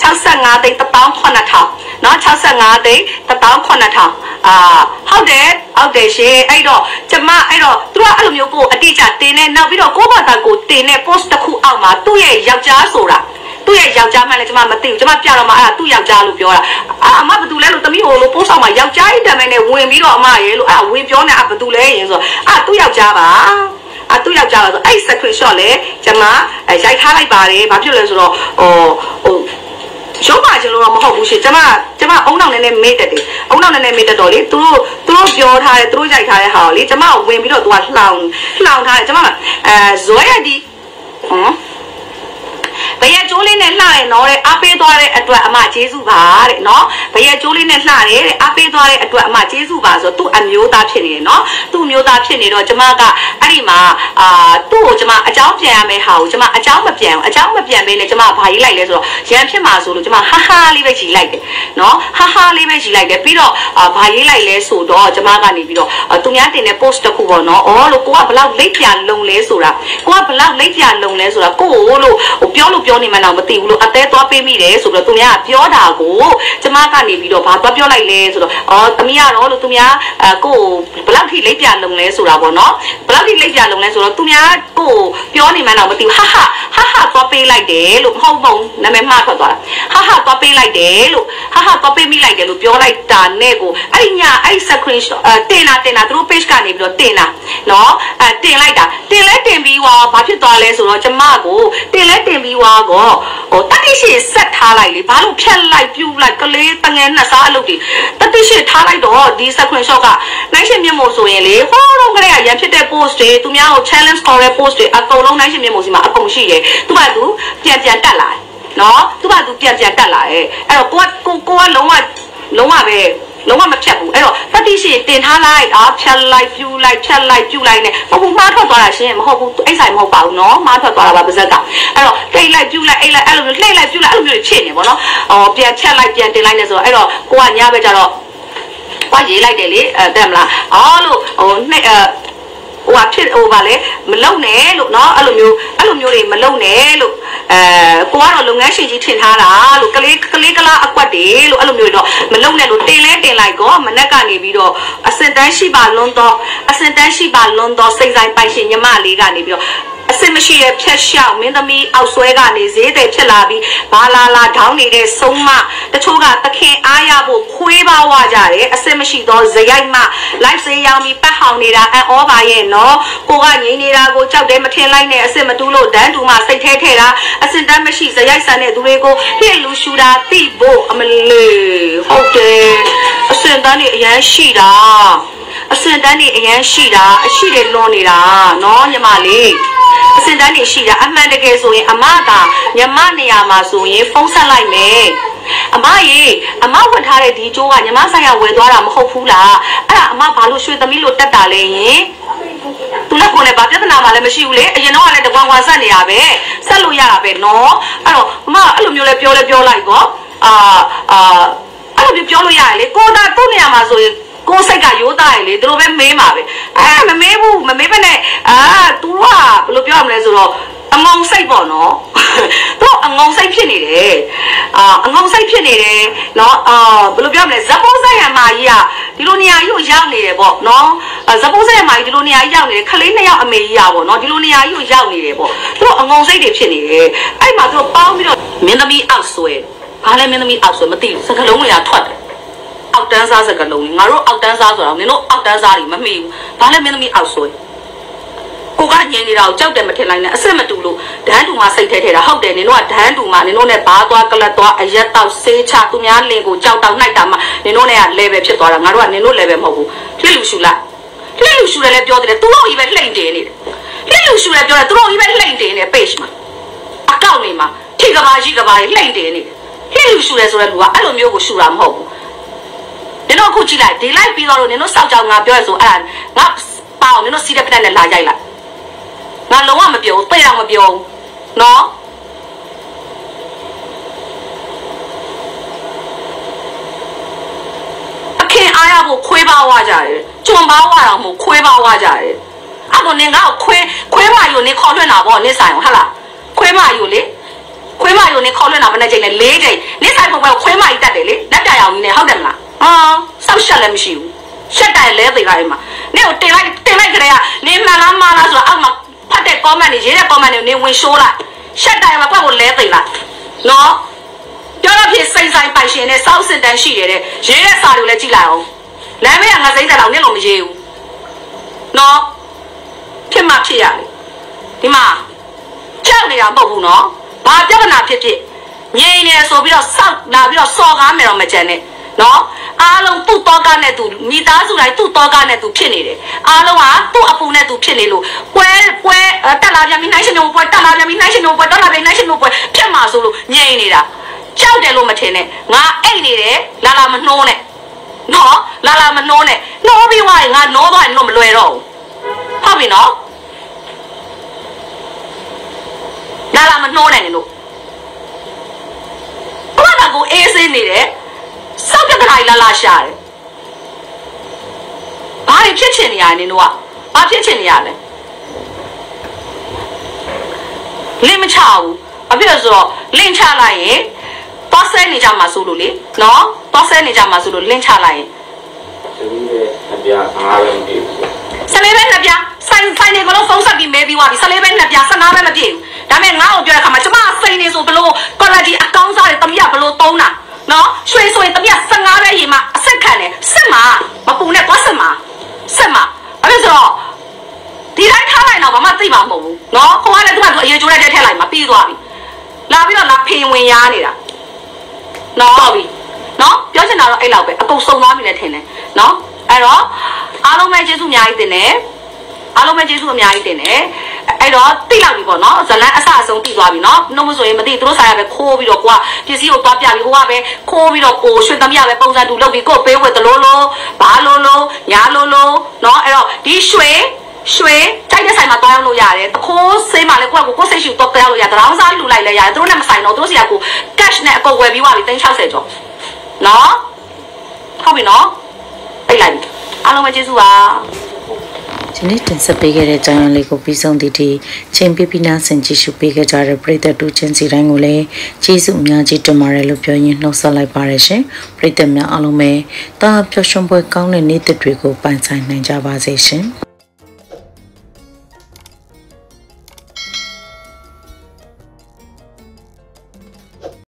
65သိန်းတစ်ပေါင်းခုနှစ်ထောင်เนาะ65သိန်းတစ်ပေါင်းခုနှစ်ထောင်အာဟုတ်တယ်ဟုတ်တယ်ရှင်အဲ့တော့ကျမအဲ့တော့သူကအဲ့လိုမျိုးကိုအတိအကျတင်နေနောက်ပြီးတော့ကိုယ့်ဘာသာကိုတင်နေ post တစ်ခုအောက်မှာသူ့ရဲ့ယောက်ျားဆိုတာသူ့ရဲ့ယောက်ျားမှလည်းကျွန်မမသိဘူးကျွန်မပြတော့မှအဲ့ဒါသူ့ယောက်ျားလို့ပြောတာအာအမဘာတူလဲလို့တမီးဟိုလို့ပို့ဆောင်မှာယောက်ျားအိတ်တမ်းနဲ့ဝင်ပြီးတော့အမရေလို့အဲ့ဒါဝင်ပြောနေအာဘာတူလဲရင်ဆိုအာသူ့ယောက်ျားပါအာသူ့ယောက်ျားပါဆိုအဲ့ screenshot လေကျွန်မရိုက်ထားလိုက်ပါတယ်ဘာဖြစ်လဲဆိုတော့ဟိုဟိုရှုံးပါချင်လို့တော့မဟုတ်ဘူးရှင်ကျွန်မကျွန်မအုံနောက်နဲ့နဲ့မေးတတ်တယ်အုံနောက်နဲ့နဲ့မေးတတ်တော့လေသူတို့သူတို့ပြောထားတယ်သူတို့ရိုက်ထားတဲ့ဟာကိုလေကျွန်မဝင်ပြီးတော့သူကလှောင်လှောင်ထားတယ်ကျွန်မအဲဇွဲရဒီဟမ်ဘယ်ရကျိုးလေးနဲ့လှရဲနော်တဲ့အားပေးသွားတဲ့အတွက်အမကျေးဇူးပါတဲ့နော်ဘယ်ရကျိုးလေးနဲ့လှရဲတဲ့အားပေးသွားတဲ့အတွက်အမကျေးဇူးပါဆိုတော့သူ့အမျိုးသားဖြစ်နေတယ်နော်သူ့အမျိုးသားဖြစ်နေတော့ကျမကအဲ့ဒီမှာအာသူ့ကိုကျမအကြောင်းပြန်ရမယ်ဟာကိုကျမအကြောင်းမပြန်အကြောင်းမပြန်ပေးနဲ့ကျမဘာရေးလိုက်လဲဆိုတော့ရန်ဖြစ်မှာဆိုလို့ကျမဟာဟာလေးပဲကြီးလိုက်တယ်နော်ဟာဟာလေးပဲကြီးလိုက်တယ်ပြီးတော့ဘာရေးလိုက်လဲဆိုတော့ကျမကနေပြီးတော့သူများတင်တဲ့ post တစ်ခုပေါ့နော်အော်လို့ကိုကဘလောက်လိပ်ပြန်လုံလဲဆိုတာကိုကဘလောက်လိပ်ပြန်လုံလဲဆိုတာကိုကိုလို့ဟိုပြောလို့ပြောနေမှတော့မသိဘူးလို့အသေးသွားပေးမိတယ်ဆိုတော့သူများကပြောတာကိုကျမကနေပြီးတော့ဘာသွားပြောလိုက်လဲဆိုတော့အော်သမီးကတော့လို့သူများအကိုဘလောက်ထိလိပ်ပြလုံလဲဆိုတာပေါ့နော်ဘလောက်ထိလိပ်ပြလုံလဲဆိုတော့သူများကိုပြောနေမှတော့မသိဘူးဟာဟာဟာဟာသွားပေးလိုက်တယ်လို့မဟုတ်ဘူးနာမည်မှားထွက်သွားတာဟာဟာသွားပေးလိုက်တယ်လို့ဟာဟာသွားပေးမိလိုက်တယ်လို့ပြောလိုက်တာနဲ့ကိုအဲ့ဒီညအဲ့ screenshot တင်လာတင်လာသူတို့ page ကနေပြီးတော့တင်လာနော်အဲတင်လိုက်တာတင်လဲတင်ပြီးွာဘာဖြစ်သွားလဲဆိုတော့ကျမကိုတင်လဲတင်ပြီးွာကောဟိုတတိရှိဆက်ထားလိုက်လေဘာလို့ဖြတ်လိုက်ပြူလိုက်ကလေးတငယ်နှစ်စားအလုပ်တွေတတိရှိထားလိုက်တော့ဒီ screenshot ကနိုင်ရှင်မြင့်မို့ဆိုရင်လေဟောတော့ကလေးကရန်ဖြစ်တဲ့ post တွေသူများကို challenge ခေါ်တဲ့ post တွေအကုန်လုံးနိုင်ရှင်မြင့်မို့စီမှာအကုန်ရှိတယ်သူကသူပြန်ပြန်တက်လာတယ်နော်သူကသူပြန်ပြန်တက်လာတယ်အဲ့တော့ကိုကကိုကိုကလုံးဝလုံးဝပဲလုံးဝမဖြတ်ဘူးအဲ့တော့တတိရှိတင်ထားလိုက်အာဖြတ်လိုက်ပြူလိုက်ဖြတ်လိုက်ပြူလိုက်နဲ့မဟုတ်ဘူးမှားထွက်သွားတာရှင်မဟုတ်ဘူးအိတ်ဆိုင်မဟုတ်ပါဘူးနော်မှားထွက်သွားတာပါပါဇက်ကအဲ့တော့တိတ်လိုက်ပြူလိုက်အိတ်လိုက်အဲ့လိုမျိုးလှိမ့်လိုက်ပြူလိုက်အဲ့လိုမျိုးချစ်နေပေါ့နော်အော်ပြန်ဖြတ်လိုက်ပြန်တင်လိုက်နေဆိုတော့အဲ့တော့ကိုကညဘက်ကျတော့ကိုကရေးလိုက်တယ်လေအဲ့တဲ့မလားအော်လို့ဟိုနှစ်အဲဟိုဖြစ်ဟိုပါလေမလုံနဲ့လို့เนาะအဲ့လိုမျိုးအဲ့လိုမျိုးတွေမလုံနဲ့လို့အဲကိုကတော့လုပ်ငန်းရှင်ကြီးထင်ထားတာလို့ကလေးကလေးကလားအကွက်တွေလို့အဲ့လိုမျိုးတော့မလုံနဲ့လို့တင်လဲတင်လိုက်ကောမနက်ကနေပြီးတော့အစင်တန်းရှိပါလွန်းတော့အစင်တန်းရှိပါလွန်းတော့စိတ်ဆိုင်ပိုင်ရှင်ညီမလေးကနေပြီးတော့အစင်မရှိတဲ့ဖြက်လျှောက်မင်းသမီးအောက်ဆွဲကနေဈေးတယ်ဖြစ်လာပြီးဘာလာလာဒေါင်းနေတဲ့ဆုံးမတချို့ကသခင်အားရဖို့ခွေးပါဝကြတယ်အစင်မရှိတော့ဇရိုက်မှ live စေးရောင်းပြီးပတ်ဟောင်နေတာအန်ဩပါရဲ့နော်ကိုကငိမ့်နေတာကိုကြောက်တယ်မထင်လိုက်နဲ့အစင်မတူးလို့ဒန်းတူမှစိတ်ထဲထဲတာအစင်တန်းမရှိဇရိုက်ဆန်တဲ့သူတွေကိုဟစ်လူရှူတာသိဖို့အမလေးဟုတ်တယ်အစင်တန်းနေအရန်ရှိတာအစင်တန်းနေအရန်ရှိတာအရှိတွေလွန်နေတာနော်ညီမလေးအစင်တန်းနေရှိတာအမှန်တကယ်ဆိုရင်အမကညီမနေရာမှာဆိုရင်ဖုန်းဆက်လိုက်မယ်အမရေအမဝတ်ထားတဲ့ဒီကျိုးကညီမဆိုင်ရဝယ်သွားတာမဟုတ်ဘူးလားအဲ့ဒါအမဘာလို့ရွှေသမီးလို့တက်တာလဲယင်သူလည်းကိုယ်လည်းဘာပြဿနာမှလည်းမရှိဘူးလေအရင်တော့ကလည်းတကွာကွာဆက်နေရပဲဆက်လို့ရတာပဲနော်အဲ့တော့အမအဲ့လိုမျိုးလဲပြောလဲပြောလိုက်ကောအာအာအဲ့လိုမျိုးပြောလို့ရတယ်လေကိုတာသူ့နေရာမှာဆိုရင်ကိုစိတ်ကရိုးသားရလေသူတို့ပဲမေးမှာပဲအဲမမေးဘူးမမေးပဲနဲ့အာ तू ကဘယ်လိုပြောရမလဲဆိုတော့အငုံစိတ်ပေါ့နော်သူအငုံစိတ်ဖြစ်နေတယ်အာအငုံစိတ်ဖြစ်နေတယ်နော်အာဘယ်လိုပြောမလဲဇပိုးဆိုင်ရမကြီးကဒီလိုနေရာကြီးကိုရောက်နေတယ်ပေါ့နော်ဇပိုးဆိုင်ရမကြီးဒီလိုနေရာကြီးရောက်နေတယ်ခလေးနှစ်ယောက်အမေကြီးရပေါ့နော်ဒီလိုနေရာကြီးကိုရောက်နေတယ်ပေါ့သူအငုံစိတ်တွေဖြစ်နေတယ်အဲ့မှာသူပေါင်းပြီးတော့မင်းသမီးအောက်ဆွဲဘာလဲမင်းသမီးအောက်ဆွဲမသိဘူးစကလုံးတွေကထွက်တယ်အောက်တန်းစားစကလုံးတွေငါတို့အောက်တန်းစားဆိုတော့နင်တို့အောက်တန်းစားတွေမမိဘူးဘာလဲမင်းသမီးအောက်ဆွဲကိုကညင်နေတာကိုကြောက်တယ်မထင်လိုက်နဲ့အဆက်မတူလို့ဒန်းတူမှာစိတ်ထဲထဲတာဟုတ်တယ်နင်တို့ကဒန်းတူမှာနင်တို့နဲ့ဘာသွားကလတ်သွားအရက်တော့ဆေးချသူများလင်ကိုကြောက်တောက်နှိုက်တာမှနင်တို့နဲ့က level ဖြစ်သွားတာငါတို့ကနင်တို့ level မဟုတ်ဘူးလှလူရှူလိုက်လှလူရှူတယ်လည်းပြောတယ်သူတို့ကြီးပဲလှိမ့်တင်နေတယ်လှလူရှူတယ်ပြောတယ်သူတို့ကြီးပဲလှိမ့်တင်နေ page မှာအကောင့်တွေမှာထိကဘာရှိကဘာတွေလှိမ့်တင်နေလှလူရှူတယ်ဆိုတဲ့လူကအဲ့လိုမျိုးကိုရှူတာမဟုတ်ဘူးနင်တို့အခုကြည့်လိုက်ဒီလိုက်ပြီးတော့နင်တို့စောက်ကြောင်ငါပြောရဆိုအဲ့ငါပေါအောင်နင်တို့စီးတဲ့ပြတ်နဲ့လာရိုက်လိုက်ငါလုံးဝမပြောဘူးသိတော့မပြောဘူးနော်အခင်းအားရဖို့ခွေးပါဝါကြတယ်ကျွံပါဝါတော့မဟုတ်ခွေးပါဝါကြတယ်အဲ့တော့နင်ကခွေးခွေးမယူနေခေါ်လွှင့်တာပေါ့နင်ဆိုင်ဟုတ်လားခွေးမယူလေခွေးမယူနေခေါ်လွှင့်တာမနဲ့ချိန်နဲ့လေးချိန်နင်ဆိုင်ပုံပဲခွေးမကြီးတက်တယ်လေလက်တရောင်ကြီးနဲ့ဟုတ်တယ်မလားဟာစောက်ရှက်လည်းမရှိဘူးရှက်တယ်လဲသေးလိုက်မှာနင်ကိုတင်လိုက်တင်လိုက်ကြတဲ့ကနေမှန်လားမလားဆိုတော့အောက်မှာဖတ်တဲ့ comment တွေရေးတဲ့ comment တွေနေဝင်ရှိုးလိုက်ရှက်တယ်မှာကွက်ကိုလဲသိလိုက်နော်ပြောတော့ဖြစ်စိမ့်ဆိုင်ပိုင်ရှင်နဲ့စောက်စင်တန်းရှိရတဲ့ရေးတဲ့စာတွေကိုလည်းကြည့်လိုက်အောင်လမ်းမေးကငါစိမ့်တယ်တော့နင်လုံးမရေးဘူးနော်ဖြစ်မှဖြစ်ရလေဒီမှာကြောက်နေတာမဟုတ်ဘူးနော်ဘာပြဿနာဖြစ်ဖြစ်ငြိမ်နေဆိုပြီးတော့စောက်လာပြီးတော့စော်ကားမယ်တော့မကြမ်းနဲ့နော်အားလုံးသူ့တောကနဲ့သူမိသားစုတိုင်းသူ့တောကနဲ့သူဖြစ်နေတယ်အားလုံးကသူ့အပူနဲ့သူဖြစ်နေလို့ပွဲပွဲတက်လာပြန်ပြီးနိုင်ရှင်တို့ပွဲတက်လာပြန်ပြီးနိုင်ရှင်တို့ပွဲတက်လာပြန်နိုင်ရှင်တို့ပွဲဖြစ်မှာဆိုလို့ငြိမ်နေတာကြောက်တယ်လို့မထင်နဲ့ငါအိတ်နေတယ်လာလာမနှိုးနဲ့နော်လာလာမနှိုးနဲ့နှိုးပြီးွားရင်ငါနှိုးသွားရင်တော့မလွယ်တော့ဘူးဟုတ်ပြီနော်လာလာမနှိုးနဲ့နင်တို့ဘာသာကိုအေးစင်းနေတယ်စောက်ပြဿနာကြီးလာလာရှာတယ်ဘာတွေဖြစ်ချင်နေရလဲနင်တို့ကဘာဖြစ်ချင်နေရလဲလင်းမချဘူးအဖြစ်ဆိုတော့လင်းချလိုက်ရင်သွားဆဲနေကြမှာဆိုလို့လေနော်သွားဆဲနေကြမှာဆိုလို့လင်းချလိုက်ရင်ဆလေးပဲနှစ်ပြားဆိုင်ဆိုင်နေကလို့ဖုန်းဆက်ပြီးမဲပြီးွားပြီဆလေးပဲနှစ်ပြားဆယ်ငါးပဲမပြည့်ဘူးဒါပေမဲ့ငါ့ကိုပြောတဲ့အခါမှာကျမစိန်နေဆိုဘလို့ quality အကောင်းစားတွေတမရဘလို့သုံးတာနော်ရွှေဆိုရင်တမရဆယ်ငါးပဲရေမှာအဆက်ခံတယ်စစ်မှာမပူနဲ့သွားစစ်မှာစစ်မှာအဲ့ဒါဆိုတော့ဒီတိုင်းထားလိုက်တော့ဘာမှသိမှာမဟုတ်ဘူးနော်ကိုကလည်းသူကသူအရေးကြိုးလိုက်တဲ့ထည့်လိုက်မှာပြီးသွားပြီလာပြီးတော့လာဖေဝင်ရနေတာနော်ဟုတ်ပြီနော်ပြောချင်တာတော့အဲ့လောက်ပဲအကုန်စုံသွားပြီလည်းထင်တယ်နော်အဲ့တော့အားလုံးပဲကျေးဇူးအများကြီးတင်တယ်အားလုံးပဲကျေးဇူးအများကြီးတင်တယ်အဲ့တော့တိလောက်ပြီပေါ့နော်ဇလန်းအဆအဆုံးတိသွားပြီနော်နှုတ်မဆိုရင်မသိသူတို့ဆိုင်ရပဲခိုးပြီးတော့ကိုကပစ္စည်းကိုသွားပြပြီးဟိုကပဲခိုးပြီးတော့ကိုရွှေသမီးရပဲပုံစံတူလုပ်ပြီးကိုပေးဝတ်တလို့လို့ဘာလို့လို့ညာလို့လို့နော်အဲ့တော့ဒီရွှေရွှေတိုက်တဲ့ဆိုင်မှာတွားရောက်လို့ရတယ်တခိုးဆေးမှလည်းကိုကကိုစိတ်ရှူတော့ကြောက်လို့ရတရောင်းစားလူလိုက်လဲရတယ်သူတို့နဲ့မဆိုင်တော့သူတို့စီကကို cash နဲ့အကုန်ဝယ်ပြီးွားပြီး၃၆၀ကျော်နော်ဟုတ်ပြီနော်အဲ့လိုက်အားလုံးပဲကျေးဇူးပါဒီနေ့တင်ဆက်ပေးခဲ့တဲ့ကြောင်းရင်းလေးကိုပြီးဆုံးသည့်ထိချိန်ပြပြနာဆင်ကြည့်ရှုပေးခဲ့ကြတဲ့ပရိသတ်တူချင်းစီတိုင်းကိုလည်းကျေးဇူးအများကြီးတင်ပါတယ်လို့ပြောရင်းနှုတ်ဆက်လိုက်ပါရရှင်ပရိသတ်များအားလုံးပဲတာပျော်ရွှင်ပွဲကောင်းတဲ့နေ့တွေကိုပိုင်ဆိုင်နိုင်ကြပါစေရှင်